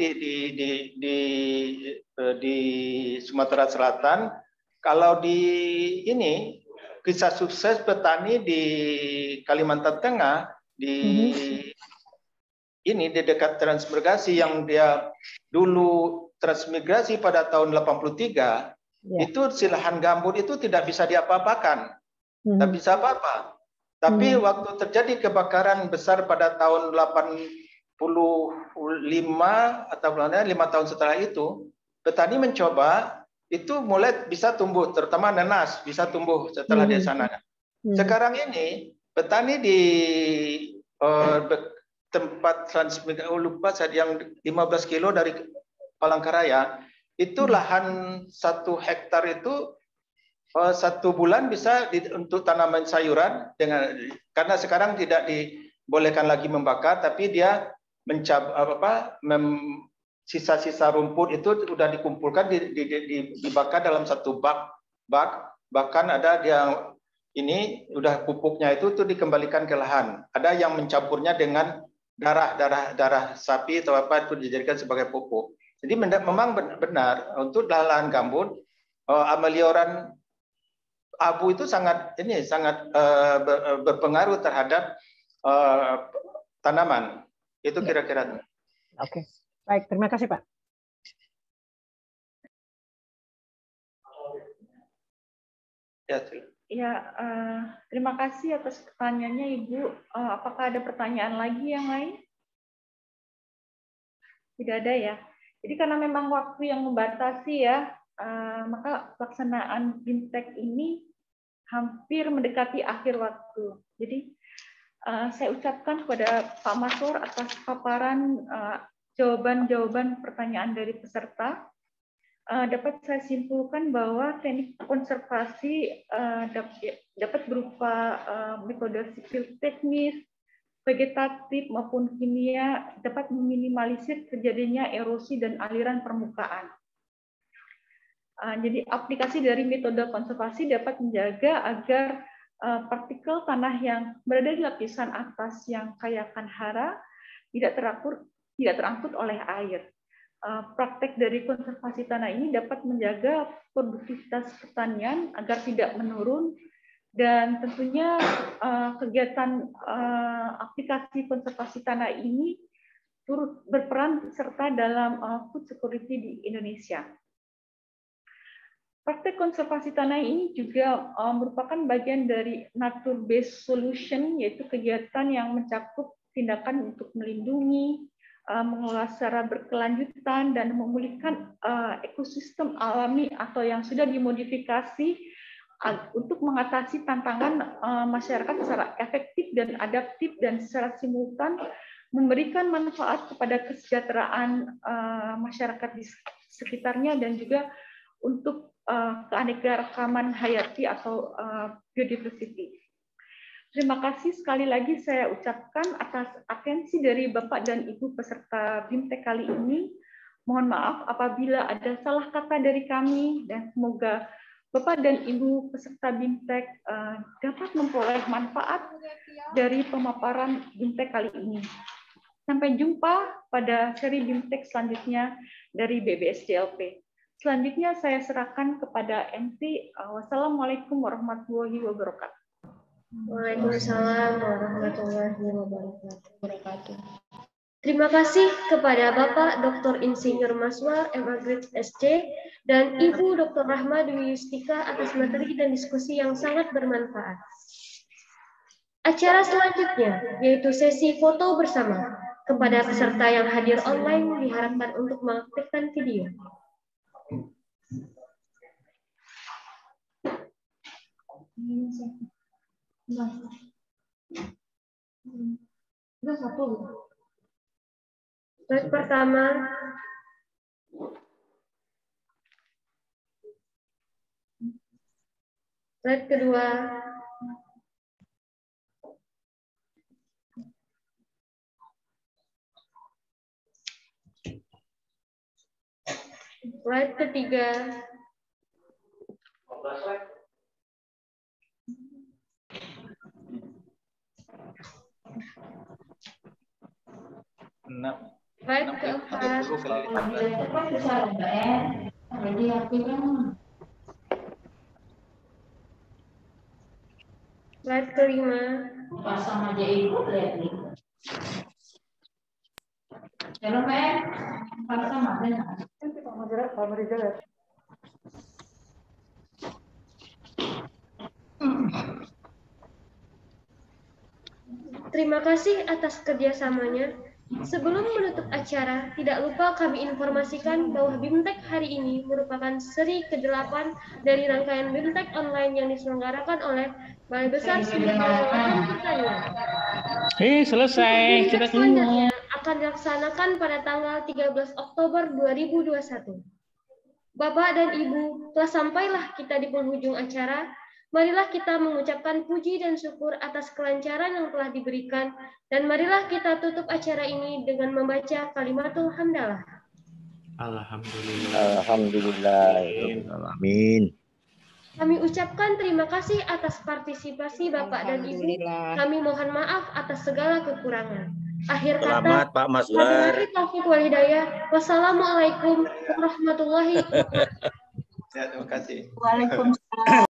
di Sumatera Selatan. Kalau di kisah sukses petani di Kalimantan Tengah di dekat transmigrasi yang dia dulu transmigrasi pada tahun 83, itu si lahan gambut itu tidak bisa diapa-apakan, tidak bisa apa-apa. Tapi waktu terjadi kebakaran besar pada tahun 85 atau 5 tahun setelah itu, petani mencoba itu mulai bisa tumbuh, terutama nanas bisa tumbuh setelah di sana. Sekarang ini petani di tempat transmigrasi lupa yang 15 kilo dari Palangkaraya itu lahan 1 hektar itu 1 bulan bisa untuk tanaman sayuran karena sekarang tidak dibolehkan lagi membakar, tapi dia sisa-sisa rumput itu sudah dikumpulkan dibakar dalam 1 bak, bahkan ada yang ini udah pupuknya itu dikembalikan ke lahan. Ada yang mencampurnya dengan darah sapi atau apa itu dijadikan sebagai pupuk. Jadi memang benar untuk lahan gambut amelioran abu itu sangat berpengaruh terhadap tanaman. Itu kira-kira. Oke. Baik, terima kasih Pak. Ya, terima kasih atas pertanyaannya Ibu. Apakah ada pertanyaan lagi yang lain? Tidak ada ya. Jadi karena memang waktu yang membatasi ya, maka pelaksanaan BIMTEK ini hampir mendekati akhir waktu. Jadi saya ucapkan kepada Pak Masrur atas paparan jawaban-jawaban pertanyaan dari peserta. Dapat saya simpulkan bahwa teknik konservasi dapat berupa metode sipil teknis, vegetatif maupun kimia, dapat meminimalisir terjadinya erosi dan aliran permukaan. Jadi aplikasi dari metode konservasi dapat menjaga agar partikel tanah yang berada di lapisan atas yang kaya akan hara tidak terangkut oleh air. Praktek dari konservasi tanah ini dapat menjaga produktivitas pertanian agar tidak menurun, dan tentunya kegiatan aplikasi konservasi tanah ini turut berperan serta dalam food security di Indonesia. Praktek konservasi tanah ini juga merupakan bagian dari nature based solution, yaitu kegiatan yang mencakup tindakan untuk melindungi, mengelola secara berkelanjutan dan memulihkan ekosistem alami atau yang sudah dimodifikasi untuk mengatasi tantangan masyarakat secara efektif dan adaptif dan secara simultan memberikan manfaat kepada kesejahteraan masyarakat di sekitarnya dan juga untuk keanekaragaman hayati atau biodiversity. Terima kasih sekali lagi saya ucapkan atas atensi dari Bapak dan Ibu peserta BIMTEK kali ini. Mohon maaf apabila ada salah kata dari kami, dan semoga Bapak dan Ibu peserta BIMTEK dapat memperoleh manfaat dari pemaparan BIMTEK kali ini. Sampai jumpa pada seri BIMTEK selanjutnya dari BBSDLP. Selanjutnya saya serahkan kepada MC. Wassalamualaikum warahmatullahi wabarakatuh. Waalaikumsalam warahmatullahi wabarakatuh. Terima kasih kepada Bapak Dr. Insinyur Maswar, MAgrid SC, dan Ibu Dr. Rahma Dwi Yustika atas materi dan diskusi yang sangat bermanfaat. Acara selanjutnya yaitu sesi foto bersama. Kepada peserta yang hadir online diharapkan untuk mengaktifkan video. Slide pertama. Slide kedua. Slide ketiga. Slide keempat. slide kelima. Sama aja ikut lihat nih. Kalau sama Terima kasih atas kerjasamanya. Sebelum menutup acara, tidak lupa kami informasikan bahwa BIMTEK hari ini merupakan seri ke-8 dari rangkaian BIMTEK online yang diselenggarakan oleh Balai Besar Sumber Daya Lahan Pertanian. Selesai. Kita selanjutnya akan dilaksanakan pada tanggal 13 Oktober 2021. Bapak dan Ibu, telah sampailah kita di penghujung acara. Marilah kita mengucapkan puji dan syukur atas kelancaran yang telah diberikan, dan marilah kita tutup acara ini dengan membaca kalimatul hamdalah. Alhamdulillah. Alhamdulillah. Amin. Kami ucapkan terima kasih atas partisipasi Bapak dan Ibu. Kami mohon maaf atas segala kekurangan. Akhir Selamat kata, Pak Maswar. Wassalamualaikum warahmatullahi wabarakatuh. Terima kasih. Waalaikumsalam.